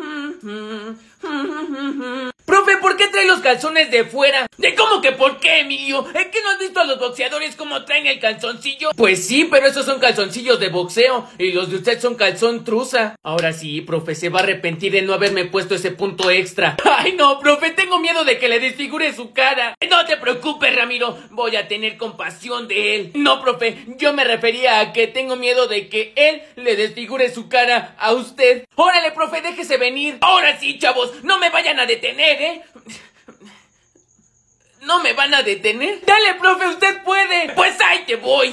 Profe, ¿por qué trae los calzones de fuera? ¿Cómo que por qué, Emilio? ¿Que no has visto a los boxeadores cómo traen el calzoncillo? Pues sí, pero esos son calzoncillos de boxeo y los de usted son calzón trusa. Ahora sí, profe, se va a arrepentir de no haberme puesto ese punto extra. Ay, no, profe, tengo miedo de que le desfigure su cara. No te preocupes, Ramiro, voy a tener compasión de él. No, profe, yo me refería a que tengo miedo de que él le desfigure su cara a usted. Órale, profe, déjese venir. Ahora sí, chavos, no me vayan a detener, ¿eh? ¿No me van a detener? ¡Dale, profe, usted puede! ¡Pues ahí te voy!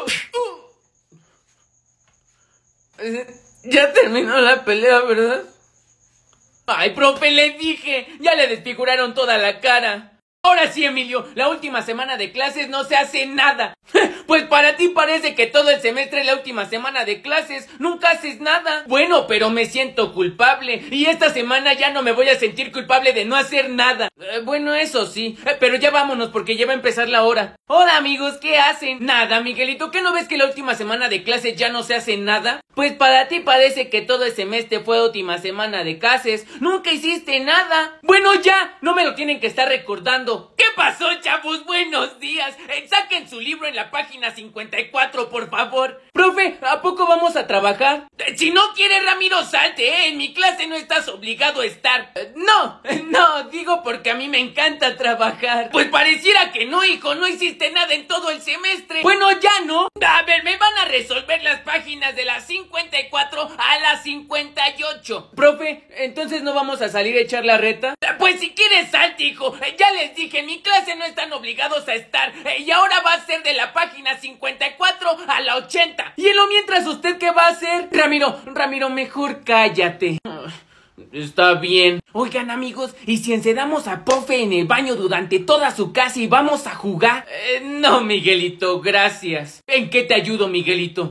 Ya terminó la pelea, ¿verdad? ¡Ay, profe, le dije! ¡Ya le desfiguraron toda la cara! Ahora sí, Emilio, la última semana de clases no se hace nada. Pues para ti parece que todo el semestre es la última semana de clases. Nunca haces nada. Bueno, pero me siento culpable. Y esta semana ya no me voy a sentir culpable de no hacer nada. Bueno, eso sí. Pero ya vámonos porque ya va a empezar la hora. Hola, amigos, ¿qué hacen? Nada, Miguelito, ¿qué no ves que la última semana de clases ya no se hace nada? Pues para ti parece que todo el semestre fue última semana de clases. Nunca hiciste nada. Bueno, ya, no me lo tienen que estar recordando. ¿Qué pasó, chavos? Buenos días. Saquen su libro en la página 54, por favor. Profe, ¿a poco vamos a trabajar? Si no quieres, Ramiro, salte, ¿eh? En mi clase no estás obligado a estar. No, digo porque a mí me encanta trabajar. Pues pareciera que no, hijo, no hiciste nada en todo el semestre. Bueno, ya no. A ver, me van a resolver las páginas de la 54 a la 58. Profe, ¿entonces no vamos a salir a echar la reta? Pues si quieres, salte, hijo. Ya les dije, en mi clase no están obligados a estar. Y ahora va a ser de la página 54 a la 80. Y en lo mientras, ¿usted qué va a hacer? Ramiro, mejor cállate. Está bien. Oigan, amigos, ¿y si encendamos a profe en el baño durante toda su casa y vamos a jugar? No, Miguelito, gracias. ¿En qué te ayudo, Miguelito?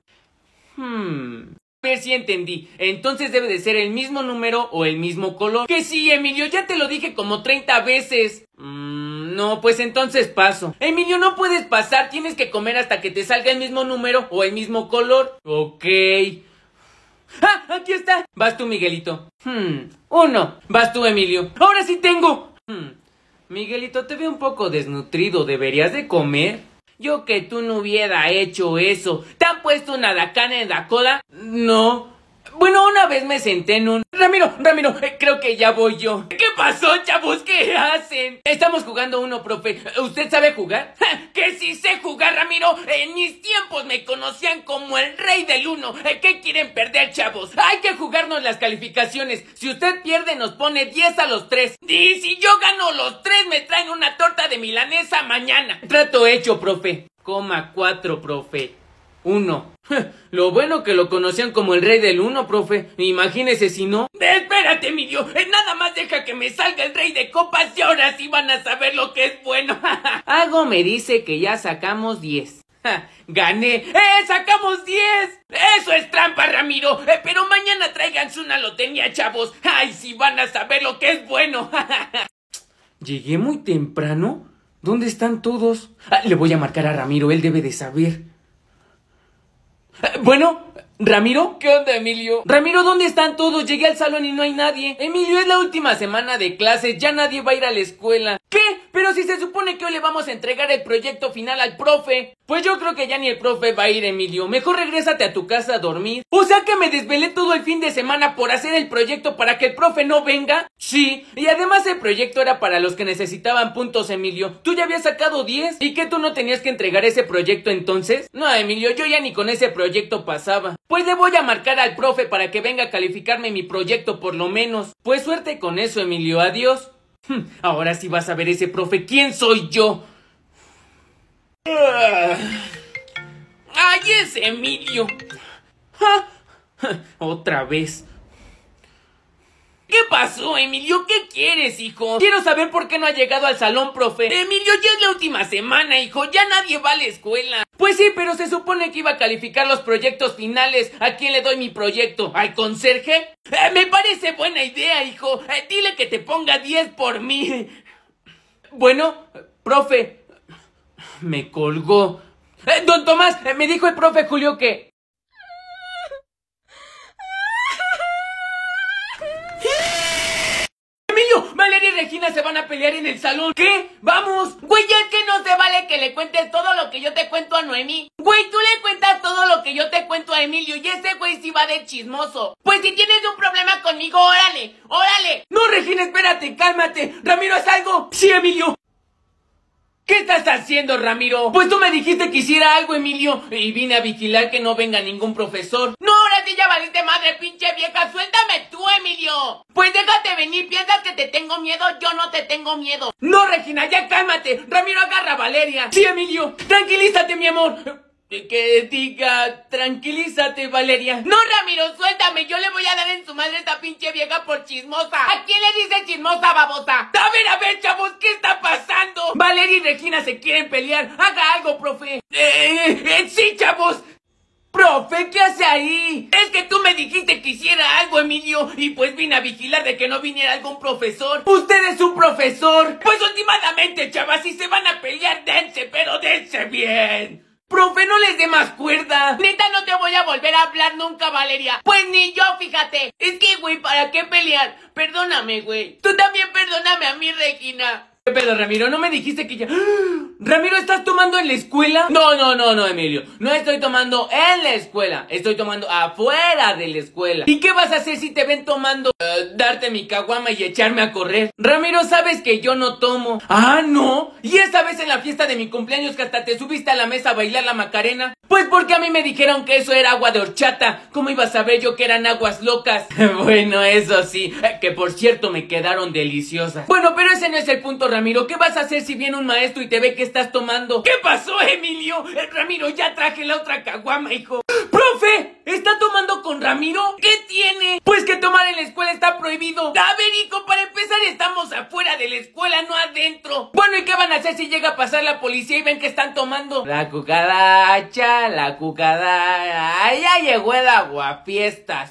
A ver si entendí. Entonces debe de ser el mismo número o el mismo color. Que sí, Emilio, ya te lo dije como 30 veces. No, pues entonces paso. Emilio, no puedes pasar, tienes que comer hasta que te salga el mismo número o el mismo color. Ok. ¡Ah! Aquí está. Vas tú, Miguelito. 1. Vas tú, Emilio. Ahora sí tengo. Miguelito, te veo un poco desnutrido. ¿Deberías de comer? Yo que tú no hubiera hecho eso. ¿Te han puesto una dacana en la cola? No. Bueno, una vez me senté en un... Ramiro, creo que ya voy yo. ¿Qué pasó, chavos? ¿Qué hacen? Estamos jugando uno, profe. ¿Usted sabe jugar? ¡Que sí sé jugar, Ramiro! En mis tiempos me conocían como el rey del uno. ¿Qué quieren perder, chavos? Hay que jugarnos las calificaciones. Si usted pierde, nos pone 10 a los 3. Y si yo gano los 3, me traen una torta de milanesa mañana. Trato hecho, profe. 4, profe. 1. Lo bueno que lo conocían como el rey del 1, profe. Imagínese si no. Espérate, Emilio. Nada más deja que me salga el rey de copas y ahora sí van a saber lo que es bueno. Algo me dice que ya sacamos 10. ¡Gané! ¡Sacamos 10! ¡Eso es trampa, Ramiro! Pero mañana tráiganse una lotería, chavos. ¡Ay, sí van a saber lo que es bueno! ¿Llegué muy temprano? ¿Dónde están todos? Le voy a marcar a Ramiro, él debe de saber. Bueno, ¿Ramiro? ¿Qué onda, Emilio? Ramiro, ¿dónde están todos? Llegué al salón y no hay nadie. Emilio, es la última semana de clases, ya nadie va a ir a la escuela. ¿Qué? Pero si se supone que hoy le vamos a entregar el proyecto final al profe. Pues yo creo que ya ni el profe va a ir, Emilio. Mejor regrésate a tu casa a dormir. O sea que me desvelé todo el fin de semana por hacer el proyecto para que el profe no venga. Sí, y además el proyecto era para los que necesitaban puntos, Emilio. Tú ya habías sacado 10. ¿Y qué, tú no tenías que entregar ese proyecto entonces? No, Emilio, yo ya ni con ese proyecto pasaba. Pues le voy a marcar al profe para que venga a calificarme mi proyecto por lo menos. Pues suerte con eso, Emilio. Adiós. Ahora sí vas a ver ese profe. ¿Quién soy yo? ¡Ay, es Emilio! Otra vez. ¿Qué pasó, Emilio? ¿Qué quieres, hijo? Quiero saber por qué no ha llegado al salón, profe. Emilio, ya es la última semana, hijo. Ya nadie va a la escuela. Pues sí, pero se supone que iba a calificar los proyectos finales. ¿A quién le doy mi proyecto? ¿Al conserje? Me parece buena idea, hijo. Dile que te ponga 10 por mí. Bueno, profe. Me colgó. Don Tomás, me dijo el profe Julio que... Valeria y Regina se van a pelear en el salón. ¿Qué? ¡Vamos! Güey, es que no se vale que le cuentes todo lo que yo te cuento a Noemí. Güey, tú le cuentas todo lo que yo te cuento a Emilio y ese güey sí va de chismoso. Pues si tienes un problema conmigo, órale, órale. No, Regina, espérate, cálmate. ¿Ramiro es algo? Sí, Emilio. ¿Qué estás haciendo, Ramiro? Pues tú me dijiste que hiciera algo, Emilio, y vine a vigilar que no venga ningún profesor. No, ahora sí ya valiste madre, pinche vieja. Suéltame tú, Emilio. Pues déjate venir. ¿Piensas que te tengo miedo? Yo no te tengo miedo. No, Regina, ya cálmate. Ramiro, agarra a Valeria. Sí, Emilio. Tranquilízate, mi amor. Que diga, tranquilízate, Valeria. No, Ramiro, suéltame. Yo le voy a dar en su madre a esta pinche vieja por chismosa. ¿A quién le dice chismosa, babosa? A ver, chavos, ¿qué está pasando? Valeria y Regina se quieren pelear. Haga algo, profe. Sí, chavos. Profe, ¿qué hace ahí? Es que tú me dijiste que hiciera algo, Emilio, y pues vine a vigilar de que no viniera algún profesor. ¿Usted es un profesor? Pues últimamente, chavas, si se van a pelear, dense, pero dense bien. Profe, no les dé más cuerda. Neta, no te voy a volver a hablar nunca, Valeria. Pues ni yo, fíjate. Es que, güey, ¿para qué pelear? Perdóname, güey. Tú también perdóname a mí, Regina. ¿Qué pedo, Ramiro? ¿No me dijiste que ya...? ¿Ramiro, estás tomando en la escuela? No, Emilio. No estoy tomando en la escuela. Estoy tomando afuera de la escuela. ¿Y qué vas a hacer si te ven tomando? Darte mi caguama y echarme a correr. Ramiro, sabes que yo no tomo. Ah, ¿no? ¿Y esta vez en la fiesta de mi cumpleaños que hasta te subiste a la mesa a bailar la Macarena? Pues porque a mí me dijeron que eso era agua de horchata. ¿Cómo iba a saber yo que eran aguas locas? Bueno, eso sí. Que por cierto me quedaron deliciosas. Bueno, pero ese no es el punto, Ramiro. ¿Qué vas a hacer si viene un maestro y te ve que estás tomando? ¿Qué pasó, Emilio? Ramiro, ya traje la otra caguama, hijo. ¡Profe! ¿Está tomando con Ramiro? ¿Qué tiene? Pues que tomar en la escuela está prohibido. A ver, hijo, para empezar estamos afuera de la escuela, no adentro. Bueno, ¿y qué van a hacer si llega a pasar la policía y ven que están tomando? La cucaracha, la cucaracha. Ahí ya llegó el aguafiestas.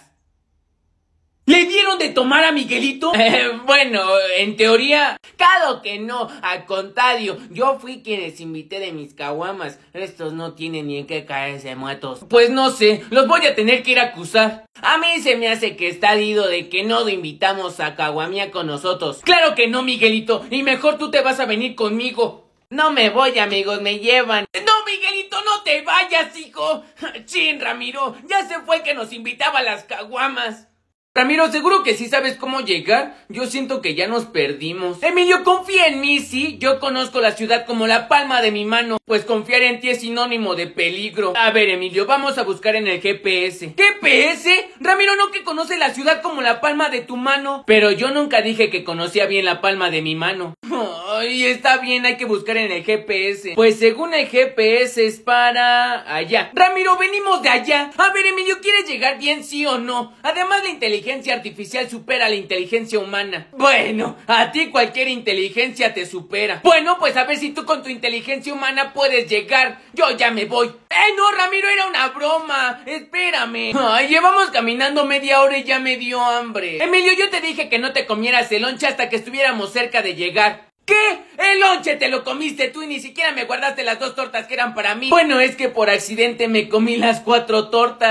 ¿Le dieron de tomar a Miguelito? Bueno, en teoría... Claro que no, al contrario, yo fui quien les invité de mis caguamas. Estos no tienen ni en qué caerse muertos. Pues no sé, los voy a tener que ir a acusar. A mí se me hace que está ido de que no lo invitamos a caguamía con nosotros. Claro que no, Miguelito, y mejor tú te vas a venir conmigo. No me voy, amigos, me llevan. No, Miguelito, no te vayas, hijo. Chin, Ramiro, ya se fue el que nos invitaba a las caguamas. Ramiro, ¿seguro que sí sabes cómo llegar? Yo siento que ya nos perdimos. Emilio, confía en mí, ¿sí? Yo conozco la ciudad como la palma de mi mano. Pues confiar en ti es sinónimo de peligro. A ver, Emilio, vamos a buscar en el GPS. ¿GPS? Ramiro, ¿no que conoce la ciudad como la palma de tu mano? Pero yo nunca dije que conocía bien la palma de mi mano. Ay, está bien, hay que buscar en el GPS. Pues según el GPS es para... allá. Ramiro, venimos de allá. A ver, Emilio, ¿quieres llegar bien, sí o no? Además, la inteligencia artificial supera a la inteligencia humana. Bueno, a ti cualquier inteligencia te supera. Bueno, pues a ver si tú con tu inteligencia humana puedes llegar. Yo ya me voy. No, Ramiro, era una broma. Espérame. Ay, llevamos caminando media hora y ya me dio hambre. Emilio, yo te dije que no te comieras el lonche hasta que estuviéramos cerca de llegar. ¿Qué? El lonche te lo comiste tú y ni siquiera me guardaste las 2 tortas que eran para mí. Bueno, es que por accidente me comí las 4 tortas.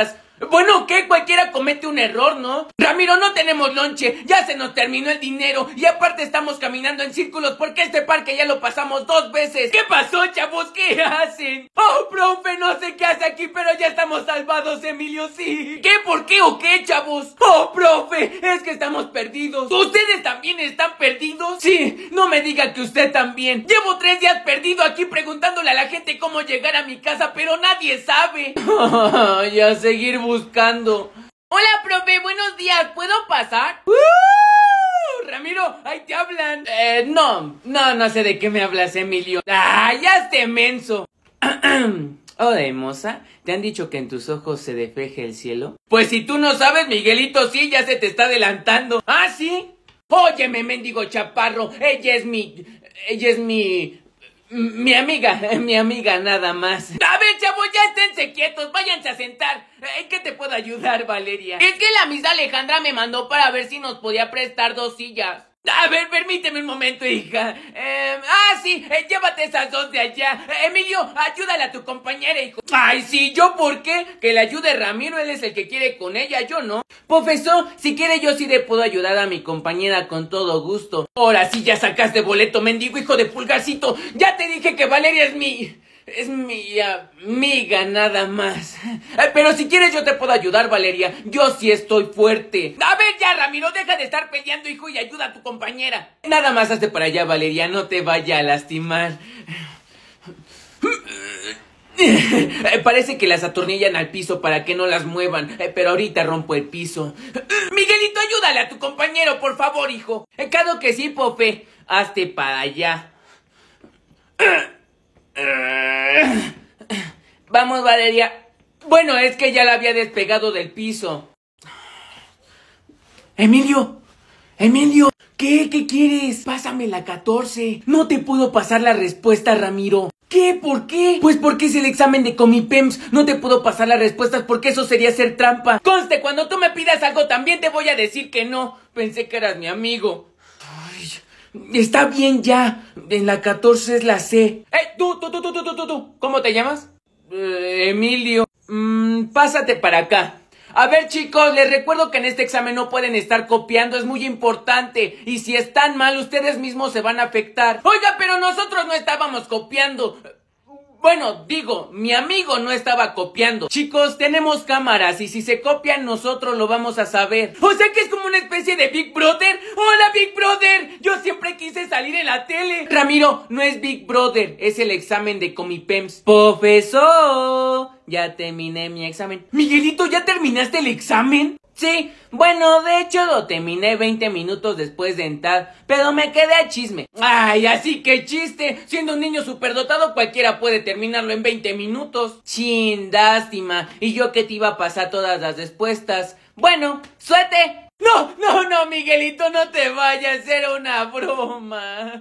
Bueno, ¿qué? Cualquiera comete un error, ¿no? Ramiro, no tenemos lonche, ya se nos terminó el dinero y aparte estamos caminando en círculos porque este parque ya lo pasamos 2 veces. ¿Qué pasó, chavos? ¿Qué hacen? Oh, profe, no sé qué hace aquí, pero ya estamos salvados, Emilio, sí. ¿Qué? ¿Por qué o qué, chavos? Oh, profe, es que estamos perdidos. ¿Ustedes también están perdidos? Sí, no me diga que usted también. Llevo 3 días perdido aquí preguntándole a la gente cómo llegar a mi casa, pero nadie sabe. Ya seguir buscando. Hola, profe, buenos días, ¿puedo pasar? Ramiro, ahí te hablan. No sé de qué me hablas, Emilio. ¡Ah, ya esté menso! Oye, moza, ¿te han dicho que en tus ojos se despeje el cielo? Pues si tú no sabes, Miguelito, sí, ya se te está adelantando. ¿Ah, sí? Óyeme, mendigo chaparro, ella es mi amiga nada más. A ver, chavos, ya esténse quietos, váyanse a sentar. ¿En qué te puedo ayudar, Valeria? Es que la Miss Alejandra me mandó para ver si nos podía prestar 2 sillas. A ver, permíteme un momento, hija. Sí, llévate esas 2 de allá. Emilio, ayúdale a tu compañera, hijo. Ay, sí, ¿yo por qué? Que le ayude Ramiro, él es el que quiere con ella, yo no. Profesor, si quiere yo sí le puedo ayudar a mi compañera con todo gusto. Ahora sí ya sacaste boleto, mendigo hijo de pulgarcito. Ya te dije que Valeria es mi amiga nada más. Pero si quieres yo te puedo ayudar, Valeria. Yo sí estoy fuerte. A ver ya, Ramiro, deja de estar peleando, hijo, y ayuda a tu compañera. Nada más hazte para allá, Valeria, no te vaya a lastimar. Parece que las atornillan al piso para que no las muevan, pero ahorita rompo el piso. Miguelito, ayúdale a tu compañero, por favor, hijo. Claro que sí, profe. Hazte para allá. Vamos, Valeria. Bueno, es que ya la había despegado del piso. Emilio, ¿qué quieres? Pásame la 14. No te puedo pasar la respuesta, Ramiro. ¿Qué? ¿Por qué? Pues porque es el examen de Comipems. No te puedo pasar las respuestas porque eso sería hacer trampa. Conste, cuando tú me pidas algo también te voy a decir que no. Pensé que eras mi amigo. Ay, está bien ya. En la 14 es la C. Tú. ¿Cómo te llamas? Emilio. Pásate para acá. A ver, chicos, les recuerdo que en este examen no pueden estar copiando, es muy importante. Y si están mal, ustedes mismos se van a afectar. Oiga, pero nosotros no estábamos copiando. Bueno, digo, mi amigo no estaba copiando. Chicos, tenemos cámaras y si se copian nosotros lo vamos a saber. O sea que es como una especie de Big Brother. ¡Hola, Big Brother! Yo siempre quise salir en la tele. Ramiro, no es Big Brother, es el examen de Comipems. Profesor, ya terminé mi examen. Miguelito, ¿ya terminaste el examen? Sí, bueno, de hecho lo terminé 20 minutos después de entrar, pero me quedé a chisme. Ay, así que chiste, siendo un niño superdotado cualquiera puede terminarlo en 20 minutos. Chin, lástima, y yo que te iba a pasar todas las respuestas. Bueno, suerte. No, Miguelito, no te vayas, era una broma.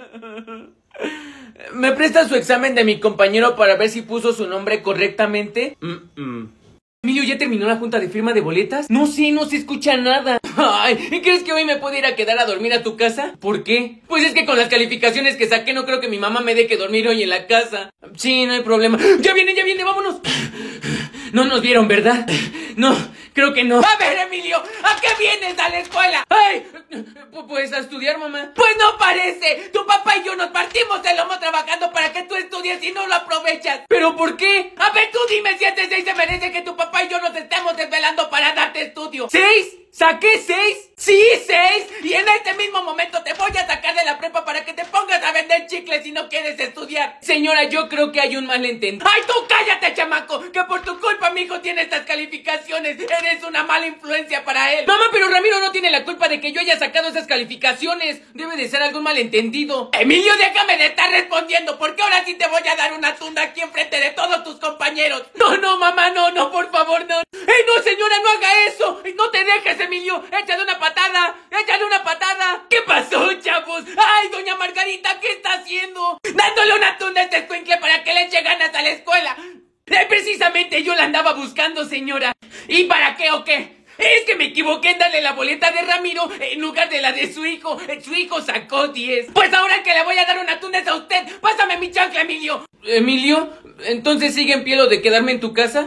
¿Me presta su examen de mi compañero para ver si puso su nombre correctamente? Emilio, ¿ya terminó la junta de firma de boletas? No sé, no se escucha nada. Ay, ¿crees que hoy me puedo ir a quedar a dormir a tu casa? ¿Por qué? Pues es que con las calificaciones que saqué no creo que mi mamá me deje dormir hoy en la casa. Sí, no hay problema. ¡Ya viene, vámonos! No nos vieron, ¿verdad? No, creo que no. A ver, Emilio, ¿a qué vienes a la escuela? ¡Ay! Pues a estudiar, mamá. Pues no parece. Tu papá y yo nos partimos el lomo trabajando para que tú estudies y no lo aprovechas. ¿Pero por qué? A ver, tú dime si este 6 se merece que tu papá y yo nos estemos desvelando para darte estudio. ¿6? ¿Saqué 6? Sí, 6. Y en este mismo momento te voy a sacar de la prepa para que te pongas a vender chicles si no quieres estudiar. Señora, yo creo que hay un malentendido. ¡Ay, tú cállate, chamaco! Que por tu culpa mi hijo tiene estas calificaciones. Eres una mala influencia para él. Mamá, pero Ramiro no tiene la culpa de que yo haya sacado esas calificaciones. Debe de ser algún malentendido. Emilio, déjame de estar respondiendo, porque ahora sí te voy a dar una tunda aquí enfrente de todos tus compañeros. No, mamá, no, por favor, no. ¡Ey, no, señora, no haga eso! ¡No te dejes, Emilio! ¡Échale una patada! ¿Qué pasó, chavos? ¡Ay, doña Margarita, qué está haciendo! ¡Dándole una tunda a este escuincle para que le eche ganas a la escuela! Precisamente yo la andaba buscando, señora. ¿Y para qué o qué? Es que me equivoqué en darle la boleta de Ramiro en lugar de la de su hijo. Su hijo sacó 10. Pues ahora que le voy a dar una tunda es a usted. Pásame mi chancla, Emilio. ¿Emilio? ¿Entonces sigue en pie lo de quedarme en tu casa?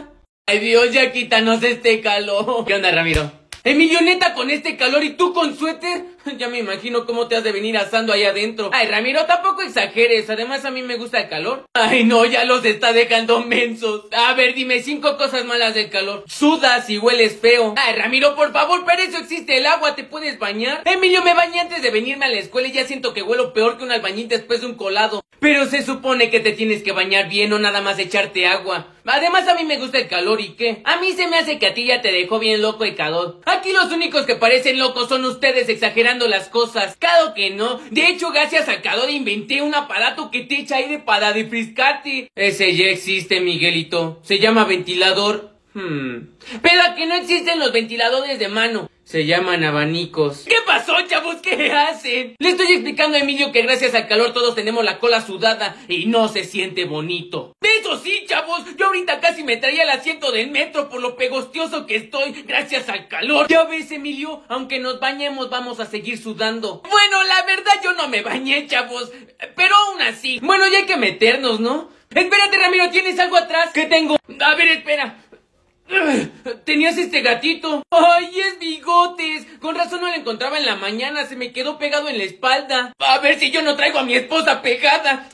Ay Dios, ya quítanos este calor. ¿Qué onda, Ramiro? Emilio, neta, con este calor y tú con suéter, ya me imagino cómo te has de venir asando ahí adentro. Ay, Ramiro, tampoco exageres, además a mí me gusta el calor. Ay, no, ya los está dejando mensos. A ver, dime 5 cosas malas del calor. Sudas y hueles feo. Ay, Ramiro, por favor, para eso existe el agua, ¿te puedes bañar? Emilio, me bañé antes de venirme a la escuela y ya siento que huelo peor que un albañil después de un colado. Pero se supone que te tienes que bañar bien o nada más echarte agua. Además a mí me gusta el calor, ¿y qué? A mí se me hace que a ti ya te dejó bien loco el calor. Aquí los únicos que parecen locos son ustedes exagerando las cosas. Claro que no. De hecho, gracias al calor inventé un aparato que te echa aire para refrescarte. Ese ya existe, Miguelito. Se llama ventilador. Pero aquí no existen los ventiladores de mano. Se llaman abanicos. ¿Qué pasó, chavos? ¿Qué hacen? Le estoy explicando a Emilio que gracias al calor todos tenemos la cola sudada y no se siente bonito. De eso sí, chavos. Yo ahorita casi me traía el asiento del metro por lo pegostioso que estoy gracias al calor. Ya ves, Emilio, aunque nos bañemos vamos a seguir sudando. Bueno, la verdad yo no me bañé, chavos, pero aún así. Bueno, ya hay que meternos, ¿no? Espérate, Ramiro, ¿tienes algo atrás? ¿Qué tengo? A ver, espera. Tenías este gatito. Ay, es Bigotes. Con razón no lo encontraba en la mañana. Se me quedó pegado en la espalda. A ver si yo no traigo a mi esposa pegada.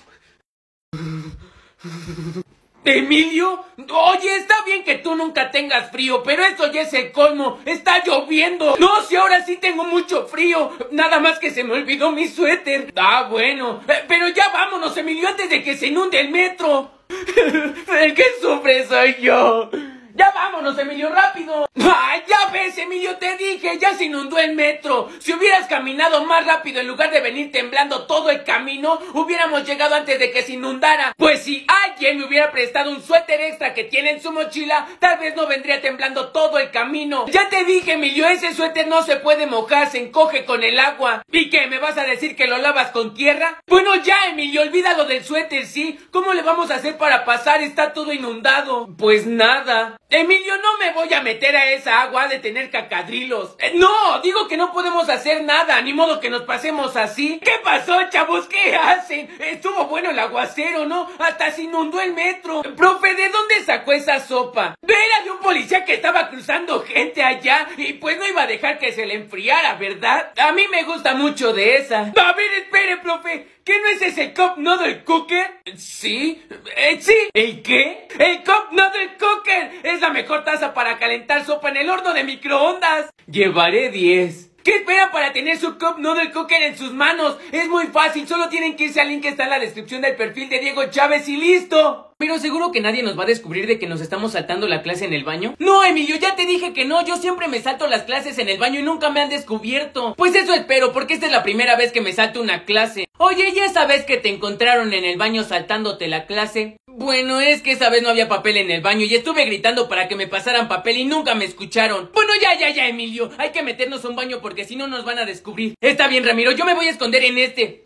Emilio, oye, está bien que tú nunca tengas frío, pero eso ya es el colmo. Está lloviendo. No, si ahora sí tengo mucho frío. Nada más que se me olvidó mi suéter. Ah, bueno, pero ya vámonos, Emilio, antes de que se inunde el metro. El que sufre soy yo. ¡Ya vámonos, Emilio, rápido! ¡Ay, ya ves, Emilio, te dije! ¡Ya se inundó el metro! Si hubieras caminado más rápido en lugar de venir temblando todo el camino, hubiéramos llegado antes de que se inundara. Pues si alguien me hubiera prestado un suéter extra que tiene en su mochila, tal vez no vendría temblando todo el camino. Ya te dije, Emilio, ese suéter no se puede mojar, se encoge con el agua. ¿Y qué, me vas a decir que lo lavas con tierra? Bueno, ya, Emilio, olvídalo del suéter, ¿sí? ¿Cómo le vamos a hacer para pasar? Está todo inundado. Pues nada. Emilio, no me voy a meter a esa agua de tener cacadrilos. No, digo que no podemos hacer nada, ni modo que nos pasemos así. ¿Qué pasó, chavos? ¿Qué hacen? Estuvo bueno el aguacero, ¿no? Hasta se inundó el metro. Profe, ¿de dónde sacó esa sopa? Era de un policía que estaba cruzando gente allá y pues no iba a dejar que se le enfriara, ¿verdad? A mí me gusta mucho de esa. A ver, espere, profe. ¿Qué no es ese Cup Noodle Cooker? ¿Sí? ¿Sí? ¿El qué? ¡El Cup Noodle Cooker! Es la mejor taza para calentar sopa en el horno de microondas. Llevaré 10. ¿Qué espera para tener su Cup Noodle Cooker en sus manos? Es muy fácil, solo tienen que irse al link que está en la descripción del perfil de Diego Chávez y listo. Pero seguro que nadie nos va a descubrir de que nos estamos saltando la clase en el baño. No, Emilio, ya te dije que no, yo siempre me salto las clases en el baño y nunca me han descubierto. Pues eso espero, porque esta es la primera vez que me salto una clase. Oye, ¿ya esa vez que te encontraron en el baño saltándote la clase? Bueno, es que esa vez no había papel en el baño y estuve gritando para que me pasaran papel y nunca me escucharon. Bueno, ya, Emilio, hay que meternos a un baño porque si no nos van a descubrir. Está bien, Ramiro, yo me voy a esconder en este.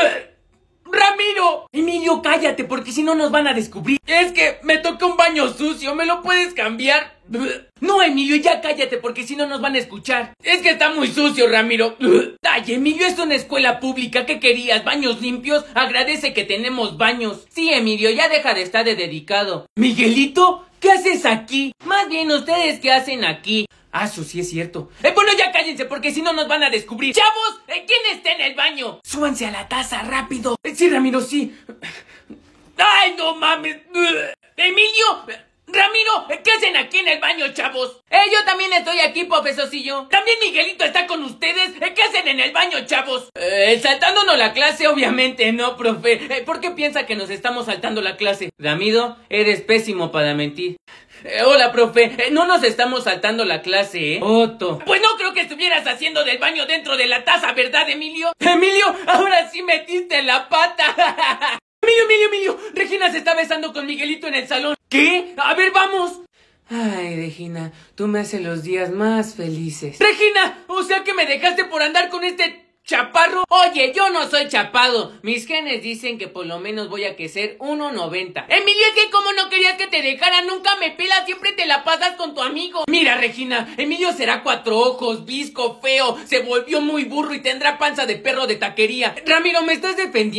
¡Ramiro! Emilio, cállate, porque si no nos van a descubrir. Es que me toca un baño sucio, ¿me lo puedes cambiar? No, Emilio, ya cállate, porque si no nos van a escuchar. Es que está muy sucio, Ramiro. Ay, Emilio, es una escuela pública, ¿qué querías? ¿Baños limpios? Agradece que tenemos baños. Sí, Emilio, ya deja de estar de dedicado. ¿Miguelito? ¿Qué haces aquí? Más bien, ¿ustedes qué hacen aquí? Ah, eso sí es cierto. Bueno, ya cállense, porque si no nos van a descubrir. ¡Chavos! ¿Quién está en el baño? ¡Súbanse a la taza, rápido! Sí, Ramiro, sí. ¡Ay, no mames! ¡Emilio! ¡Ramiro! ¿Qué hacen aquí en el baño, chavos? Yo también estoy aquí, profesorcillo. ¿También Miguelito está con ustedes? ¿Qué hacen en el baño, chavos? Saltándonos la clase, obviamente no, profe. ¿Por qué piensa que nos estamos saltando la clase? Ramiro, eres pésimo para mentir. Hola, profe. No nos estamos saltando la clase, ¿eh? Otto. Pues no creo que estuvieras haciendo del baño dentro de la taza, ¿verdad, Emilio? Emilio, ahora sí metiste la pata. Emilio, Regina se está besando con Miguelito en el salón. ¿Qué? A ver, vamos. Ay, Regina, tú me haces los días más felices. Regina, o sea que me dejaste por andar con este chaparro. Oye, yo no soy chapado. Mis genes dicen que por lo menos voy a crecer 1.90. Emilio, es que como no querías que te dejara, nunca me pelas, siempre te la pasas con tu amigo. Mira, Regina, Emilio será 4 ojos, visco, feo, se volvió muy burro y tendrá panza de perro de taquería. Ramiro, ¿me estás defendiendo?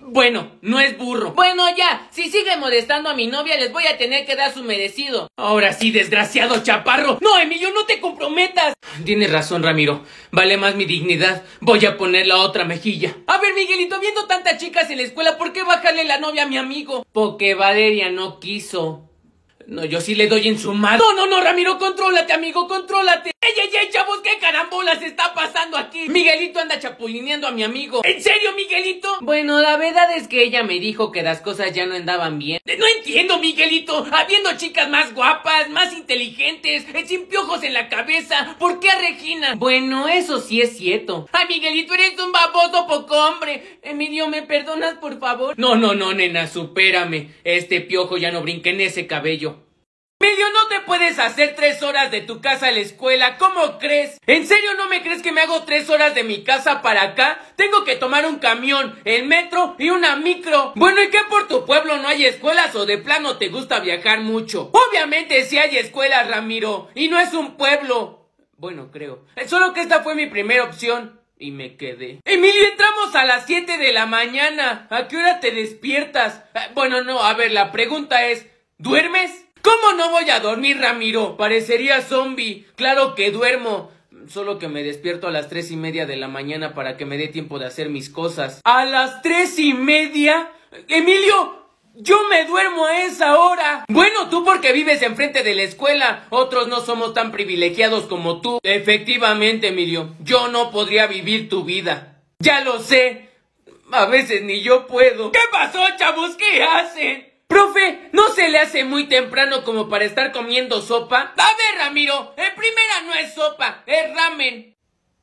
Bueno, no es burro. Bueno, ya, si sigue molestando a mi novia, les voy a tener que dar su merecido. Ahora sí, desgraciado chaparro. No, Emilio, no te comprometas. Tienes razón, Ramiro. Vale más mi dignidad. Voy a poner la otra mejilla. A ver, Miguelito, viendo tantas chicas en la escuela, ¿por qué bajarle la novia a mi amigo? Porque Valeria no quiso. No, yo sí le doy en su madre. No, Ramiro, contrólate, amigo, contrólate. ¡Ey, chavos! ¿Qué carambolas está pasando aquí? Miguelito anda chapulineando a mi amigo. ¿En serio, Miguelito? Bueno, la verdad es que ella me dijo que las cosas ya no andaban bien. No entiendo, Miguelito. Habiendo chicas más guapas, más inteligentes, sin piojos en la cabeza. ¿Por qué a Regina? Bueno, eso sí es cierto. Ay, Miguelito, eres un baboso poco hombre. Emilio, ¿me perdonas, por favor? No, nena, supérame. Este piojo ya no brinca en ese cabello. Emilio, no te puedes hacer 3 horas de tu casa a la escuela, ¿cómo crees? ¿En serio no me crees que me hago 3 horas de mi casa para acá? Tengo que tomar un camión, el metro y una micro. Bueno, ¿y qué por tu pueblo no hay escuelas o de plano te gusta viajar mucho? Obviamente sí hay escuelas, Ramiro, y no es un pueblo. Bueno, creo. Solo que esta fue mi primera opción. Y me quedé. Emilio, entramos a las 7 de la mañana. ¿A qué hora te despiertas? Bueno, no, a ver, la pregunta es, ¿duermes? ¿Cómo no voy a dormir, Ramiro? Parecería zombie. Claro que duermo. Solo que me despierto a las 3:30 de la mañana para que me dé tiempo de hacer mis cosas. ¿A las 3:30? Emilio, yo me duermo a esa hora. Bueno, tú porque vives enfrente de la escuela. Otros no somos tan privilegiados como tú. Efectivamente, Emilio, yo no podría vivir tu vida. Ya lo sé. A veces ni yo puedo. ¿Qué pasó, chavos? ¿Qué hacen? Profe, ¿no se le hace muy temprano como para estar comiendo sopa? A ver, Ramiro, en primera no es sopa, es ramen.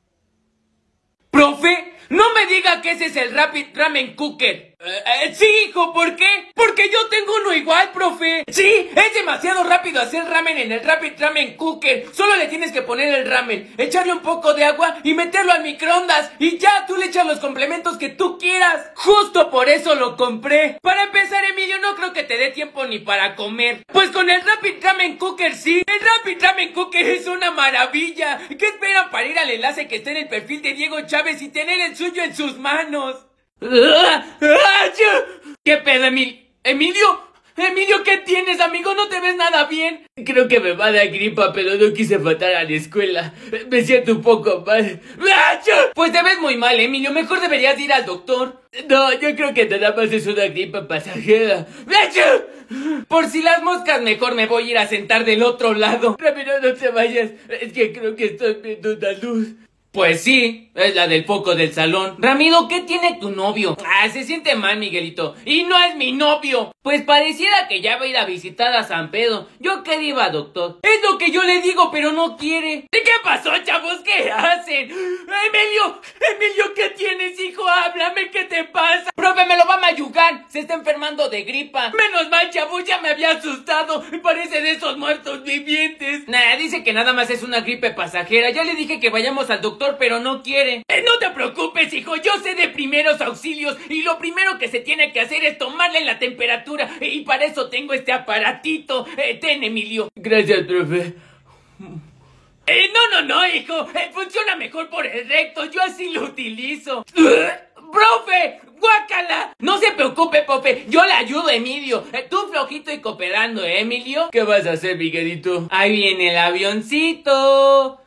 Profe, no me diga que ese es el Rapid Ramen Cooker. Sí, hijo, ¿por qué? Porque yo tengo uno igual, profe. Sí, es demasiado rápido hacer ramen en el Rapid Ramen Cooker. Solo le tienes que poner el ramen, echarle un poco de agua y meterlo al microondas. Y ya, tú le echas los complementos que tú quieras. Justo por eso lo compré. Para empezar, Emilio, no creo que te dé tiempo ni para comer. Pues con el Rapid Ramen Cooker sí. El Rapid Ramen Cooker es una maravilla. ¿Qué esperan para ir al enlace que está en el perfil de Diego Chávez y tener el suyo en sus manos? ¿Qué pedo, Emilio? Emilio, ¿qué tienes, amigo? No te ves nada bien. Creo que me va a dar gripa, pero no quise faltar a la escuela. Me siento un poco mal. Pues te ves muy mal, Emilio. Mejor deberías ir al doctor. No, yo creo que nada más es una gripa pasajera. Por si las moscas, mejor me voy a ir a sentar del otro lado. Ramiro, no te vayas. Es que creo que estoy viendo una luz. Pues sí, es la del foco del salón. Ramiro, ¿qué tiene tu novio? Se siente mal, Miguelito. Y no es mi novio. Pues pareciera que ya va a ir a visitar a San Pedro. Yo qué diva, doctor. Es lo que yo le digo, pero no quiere. ¿Y qué pasó, chavos? ¿Qué hacen? Emilio, ¿qué tienes, hijo? Háblame, ¿qué te pasa? Profe, me lo va a mayugar. Se está enfermando de gripa. Menos mal, chavos, ya me había asustado. Parece de esos muertos vivientes. Nah, dice que nada más es una gripe pasajera. Ya le dije que vayamos al doctor, pero no quiere. No te preocupes, hijo, yo sé de primeros auxilios y lo primero que se tiene que hacer es tomarle la temperatura y para eso tengo este aparatito. Ten, Emilio. Gracias, profe. No, hijo, funciona mejor por el recto, yo así lo utilizo. ¡Profe! ¡Guácala! No se preocupe, profe, yo le ayudo, Emilio. Tú flojito y cooperando, Emilio? ¿Qué vas a hacer, Miguelito? Ahí viene el avioncito.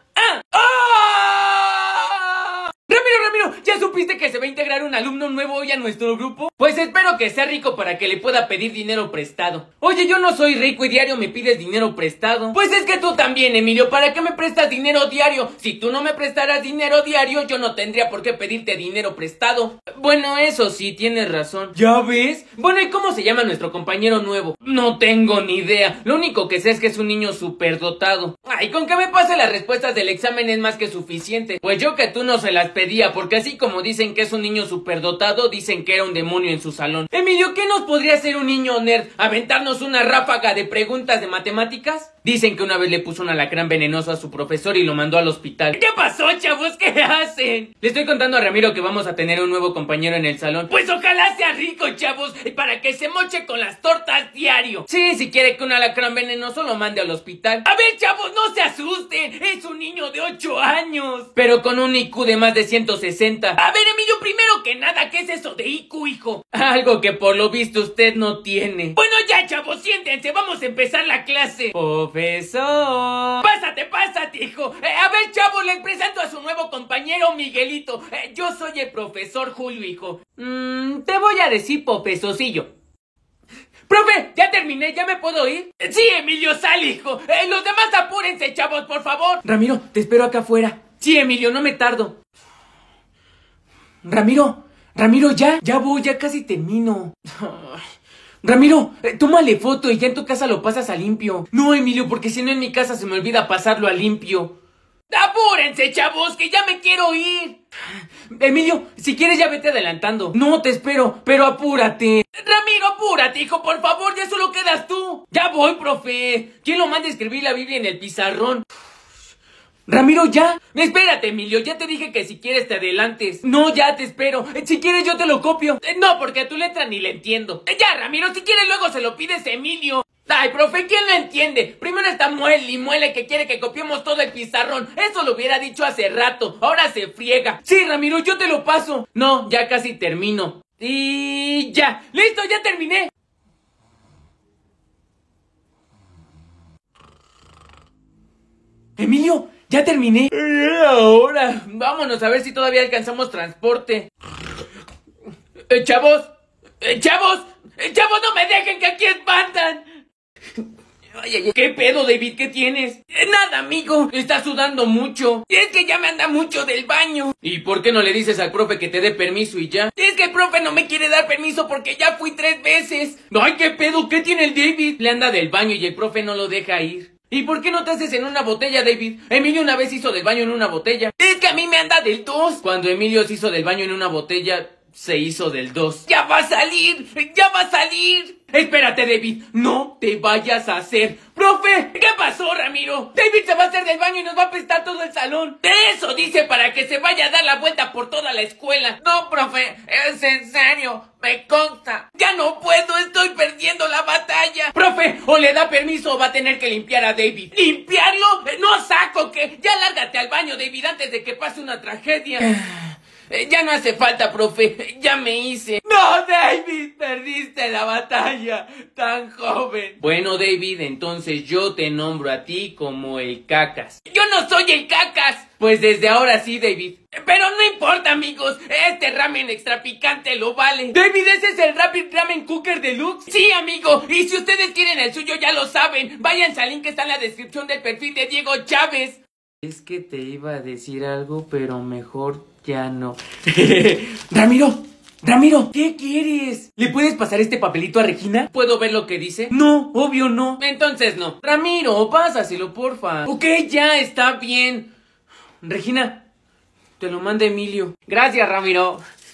Ramiro, ¿ya supiste que se va a integrar un alumno nuevo hoy a nuestro grupo? Pues espero que sea rico para que le pueda pedir dinero prestado. Oye, yo no soy rico y diario me pides dinero prestado. Pues es que tú también, Emilio, ¿para qué me prestas dinero diario? Si tú no me prestaras dinero diario, yo no tendría por qué pedirte dinero prestado. Bueno, eso sí, tienes razón. ¿Ya ves? Bueno, ¿y cómo se llama nuestro compañero nuevo? No tengo ni idea. Lo único que sé es que es un niño superdotado. Ay, con que me pase las respuestas del examen es más que suficiente. Pues yo que tú no se las pedía, porque así como dicen que es un niño superdotado, dicen que era un demonio en su salón. Emilio, ¿qué nos podría hacer un niño nerd? ¿Aventarnos una ráfaga de preguntas de matemáticas? Dicen que una vez le puso un alacrán venenoso a su profesor y lo mandó al hospital. ¿Qué pasó, chavos? ¿Qué hacen? Le estoy contando a Ramiro que vamos a tener un nuevo compañero en el salón. Pues ojalá sea rico, chavos, para que se moche con las tortas diario. Sí, si quiere que un alacrán venenoso lo mande al hospital. A ver, chavos, no se asusten. Es un niño de 8 años. Pero con un IQ de más de 160. A ver, Emilio, primero que nada, ¿qué es eso de IQ, hijo? Algo que por lo visto usted no tiene. Bueno, ya, chavos, siéntense. Vamos a empezar la clase. Profesor. Pásate, hijo. A ver, chavos, les presento a su nuevo compañero, Miguelito. Yo soy el profesor Julio, hijo. Te voy a decir profesorcillo. ¡Profe! ¿Ya terminé? ¿Ya me puedo ir? Sí, Emilio, sal, hijo. Los demás apúrense, chavos, por favor. Ramiro, te espero acá afuera. Sí, Emilio, no me tardo. Ramiro, ya voy, ya casi termino. Ramiro, tómale foto y ya en tu casa lo pasas a limpio. No, Emilio, porque si no en mi casa se me olvida pasarlo a limpio. ¡Apúrense, chavos, que ya me quiero ir! Emilio, si quieres ya vete adelantando. No, te espero, pero apúrate. Ramiro, apúrate, hijo, por favor, ya solo quedas tú. Ya voy, profe. ¿Quién lo manda a escribir la Biblia en el pizarrón? Ramiro, ya. Espérate, Emilio, ya te dije que si quieres te adelantes. No, ya te espero. Si quieres yo te lo copio. No, porque a tu letra ni le entiendo. Ya, Ramiro, si quieres luego se lo pides a Emilio. Ay, profe, ¿quién lo entiende? Primero está muele y muele que quiere que copiemos todo el pizarrón. Eso lo hubiera dicho hace rato. Ahora se friega. Sí, Ramiro, yo te lo paso. No, ya casi termino. Y ya. ¡Listo, ya terminé! Emilio, ya terminé. Ahora, vámonos a ver si todavía alcanzamos transporte. Chavos, no me dejen que aquí espantan. Ay, ¿qué pedo, David? ¿Qué tienes? Nada, amigo. Está sudando mucho. Es que ya me anda mucho del baño. ¿Y por qué no le dices al profe que te dé permiso y ya? Es que el profe no me quiere dar permiso porque ya fui 3 veces. Ay, ¿qué pedo? ¿Qué tiene el David? Le anda del baño y el profe no lo deja ir. ¿Y por qué no te haces en una botella, David? Emilio una vez hizo del baño en una botella. Es que a mí me anda del 2. Cuando Emilio se hizo del baño en una botella, se hizo del 2. ¡Ya va a salir! Espérate, David, no te vayas a hacer. ¡Profe! ¿Qué pasó, Ramiro? David se va a hacer del baño y nos va a apestar todo el salón. Eso dice para que se vaya a dar la vuelta por toda la escuela. No, profe, es en serio, me consta. Ya no puedo, estoy perdiendo la batalla. Profe, o le da permiso o va a tener que limpiar a David. ¿Limpiarlo? No saco que. Ya lárgate al baño, David, antes de que pase una tragedia. Ya no hace falta, profe, ya me hice. ¡No, David! Perdiste la batalla, tan joven. Bueno, David, entonces yo te nombro a ti como el Cacas. ¡Yo no soy el Cacas! Pues desde ahora sí, David. Pero no importa, amigos, este ramen extra picante lo vale. David, ¿ese es el Rapid Ramen Cooker Deluxe? Sí, amigo, y si ustedes quieren el suyo ya lo saben. Váyanse al link que está en la descripción del perfil de Diego Chávez. Es que te iba a decir algo, pero mejor ya no. Ramiro, ¿qué quieres? ¿Le puedes pasar este papelito a Regina? ¿Puedo ver lo que dice? No, obvio no. Entonces no. Ramiro, pásaselo, porfa. Ok, ya, está bien. Regina, te lo manda Emilio. Gracias, Ramiro.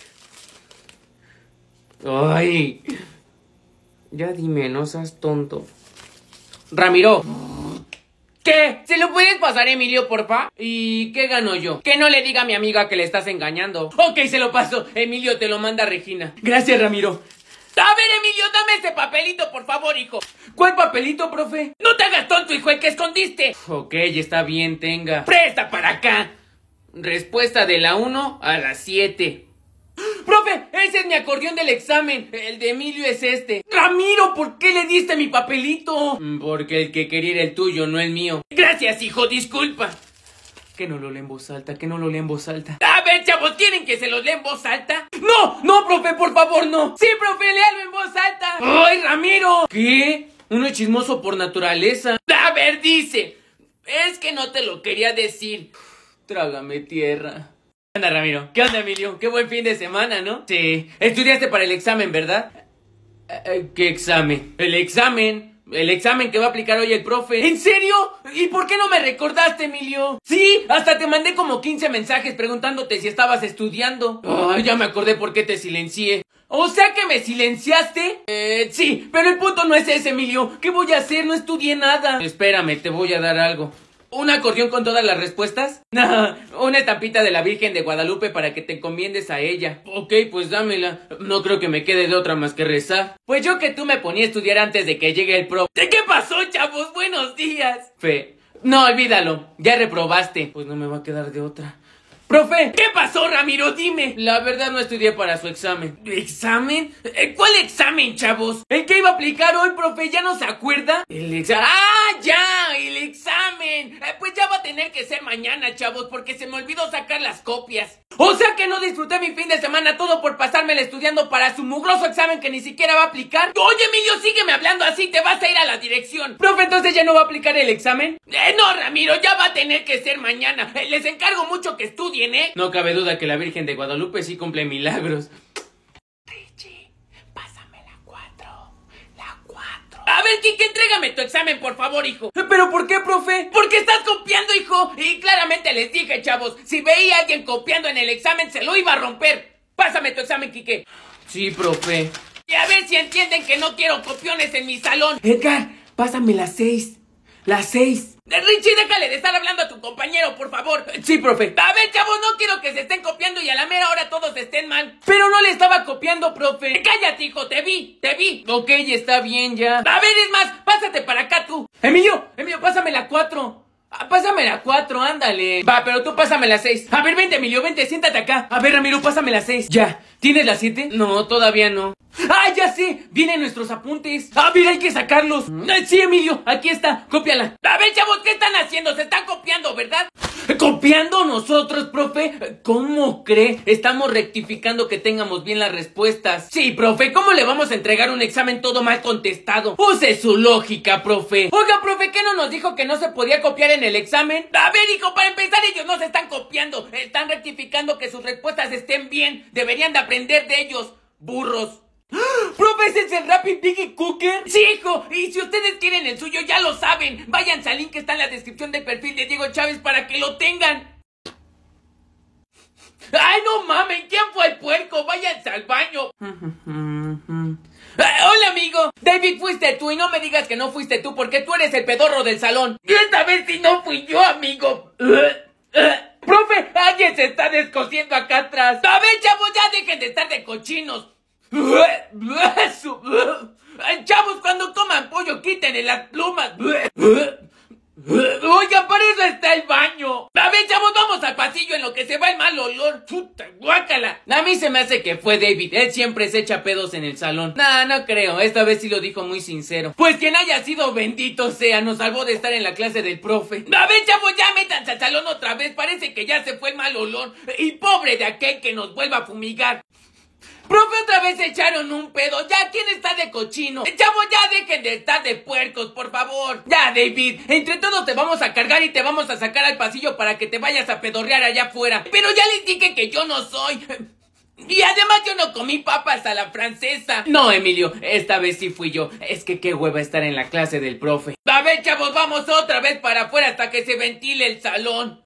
Ay. Ya dime, no seas tonto. Ramiro. ¿Qué? ¿Se lo puedes pasar a Emilio, porfa? ¿Y qué gano yo? Que no le diga a mi amiga que le estás engañando. Ok, se lo paso. Emilio, te lo manda Regina. Gracias, Ramiro. A ver, Emilio, dame ese papelito, por favor, hijo. ¿Cuál papelito, profe? No te hagas tonto, hijo, el que escondiste. Ok, está bien, tenga. Presta para acá. Respuesta de la 1 a la 7. ¡Profe! Ese es mi acordeón del examen. El de Emilio es este. Ramiro, ¿por qué le diste mi papelito? Porque el que quería era el tuyo, no el mío. Gracias, hijo, disculpa. Que no lo lea en voz alta, A ver, chavos, ¿quieren que se los lea en voz alta? No, profe, por favor, no. Sí, profe, léalo en voz alta. ¡Ay, Ramiro! ¿Qué? Uno es chismoso por naturaleza. A ver, dice. Es que no te lo quería decir. Trágame tierra. ¿Qué onda, Ramiro? ¿Qué onda, Emilio? Qué buen fin de semana, ¿no? Sí. Estudiaste para el examen, ¿verdad? ¿Qué examen? El examen que va a aplicar hoy el profe. ¿En serio? ¿Y por qué no me recordaste, Emilio? Sí, hasta te mandé como 15 mensajes preguntándote si estabas estudiando. Ay, ya me acordé por qué te silencié. ¿O sea que me silenciaste? Sí, pero el punto no es ese, Emilio. ¿Qué voy a hacer? No estudié nada. Espérame, te voy a dar algo. ¿Un acordeón con todas las respuestas? No, una estampita de la Virgen de Guadalupe para que te encomiendes a ella. Ok, pues dámela. No creo que me quede de otra más que rezar. Pues yo que tú me ponía a estudiar antes de que llegue el pro. ¿De qué pasó, chavos? Buenos días. Fe. No, olvídalo. Ya reprobaste. Pues no me va a quedar de otra. ¡Profe! ¿Qué pasó, Ramiro? Dime. La verdad no estudié para su examen. ¿Examen? ¿Cuál examen, chavos? ¿El que iba a aplicar hoy, profe? ¿Ya no se acuerda? El examen. ¡Ah, ya! ¡El examen! Pues ya va a tener que ser mañana, chavos, porque se me olvidó sacar las copias. O sea que no disfruté mi fin de semana todo por pasármela estudiando para su mugroso examen que ni siquiera va a aplicar. Oye, Emilio, sígueme hablando así, te vas a ir a la dirección. Profe, ¿entonces ya no va a aplicar el examen? No, Ramiro, ya va a tener que ser mañana. Les encargo mucho que estudien. No cabe duda que la Virgen de Guadalupe sí cumple milagros. Richie, pásame la 4. La 4. A ver, Kike, entrégame tu examen, por favor, hijo. ¿Pero por qué, profe? Porque estás copiando, hijo. Y claramente les dije, chavos, si veía a alguien copiando en el examen, se lo iba a romper. Pásame tu examen, Kike. Sí, profe. Y a ver si entienden que no quiero copiones en mi salón. Edgar, pásame la 6. La 6. Richie, déjale de estar hablando a tu compañero, por favor. Sí, profe. A ver, chavos, no quiero que se estén copiando y a la mera hora todos estén mal. Pero no le estaba copiando, profe. Cállate, hijo, te vi. Ok, está bien ya. A ver, es más, pásate para acá tú. Emilio, pásame la 4. Pásame la 4, ándale. Va, pero tú pásame la 6. A ver, vente, Emilio, vente, siéntate acá. A ver, Ramiro, pásame la 6. Ya. ¿Tienes la 7? No, todavía no. ¡Ah, ya sé! Vienen nuestros apuntes. ¡Ah, mira, hay que sacarlos! Sí, Emilio, aquí está, cópiala. A ver, chavos, ¿qué están haciendo? Se están copiando, ¿verdad? ¿Copiando nosotros, profe? ¿Cómo cree? Estamos rectificando que tengamos bien las respuestas. Sí, profe, ¿cómo le vamos a entregar un examen todo mal contestado? Use su lógica, profe. Oiga, profe, ¿qué no nos dijo que no se podía copiar en el examen? A ver, hijo, para empezar, ellos no se están copiando. Están rectificando que sus respuestas estén bien. Deberían de aprender de ellos, burros. ¿Profe, ese es el Rapid Piggy Cooker? Sí, hijo, y si ustedes quieren el suyo, ya lo saben. Váyanse al link que está en la descripción del perfil de Diego Chávez para que lo tengan. ¡Ay, no mamen! ¿Quién fue el puerco? Váyanse al baño. Hola, amigo. David, fuiste tú y no me digas que no fuiste tú porque tú eres el pedorro del salón. Y esta vez sí no fui yo, amigo. Profe, alguien se está descosiendo acá atrás. A ver, chavos, ya dejen de estar de cochinos. Chavos, cuando coman pollo, quítenle las plumas. Oiga, para eso está el baño. A ver, chavos, vamos al pasillo en lo que se va el mal olor. Puta, guácala. A mí se me hace que fue David. Él siempre se echa pedos en el salón. Nah, no creo. Esta vez sí lo dijo muy sincero. Pues quien haya sido, bendito sea, nos salvó de estar en la clase del profe. A ver, chavos, ya métanse al salón otra vez. Parece que ya se fue el mal olor. Y pobre de aquel que nos vuelva a fumigar. Profe, otra vez echaron un pedo. Ya, ¿quién está de cochino? Chavo, ya dejen de estar de puercos, por favor. Ya, David, entre todos te vamos a cargar y te vamos a sacar al pasillo para que te vayas a pedorrear allá afuera. Pero ya les dije que yo no soy. Y además yo no comí papas a la francesa. No, Emilio, esta vez sí fui yo. Es que qué hueva estar en la clase del profe. A ver, chavos, vamos otra vez para afuera hasta que se ventile el salón.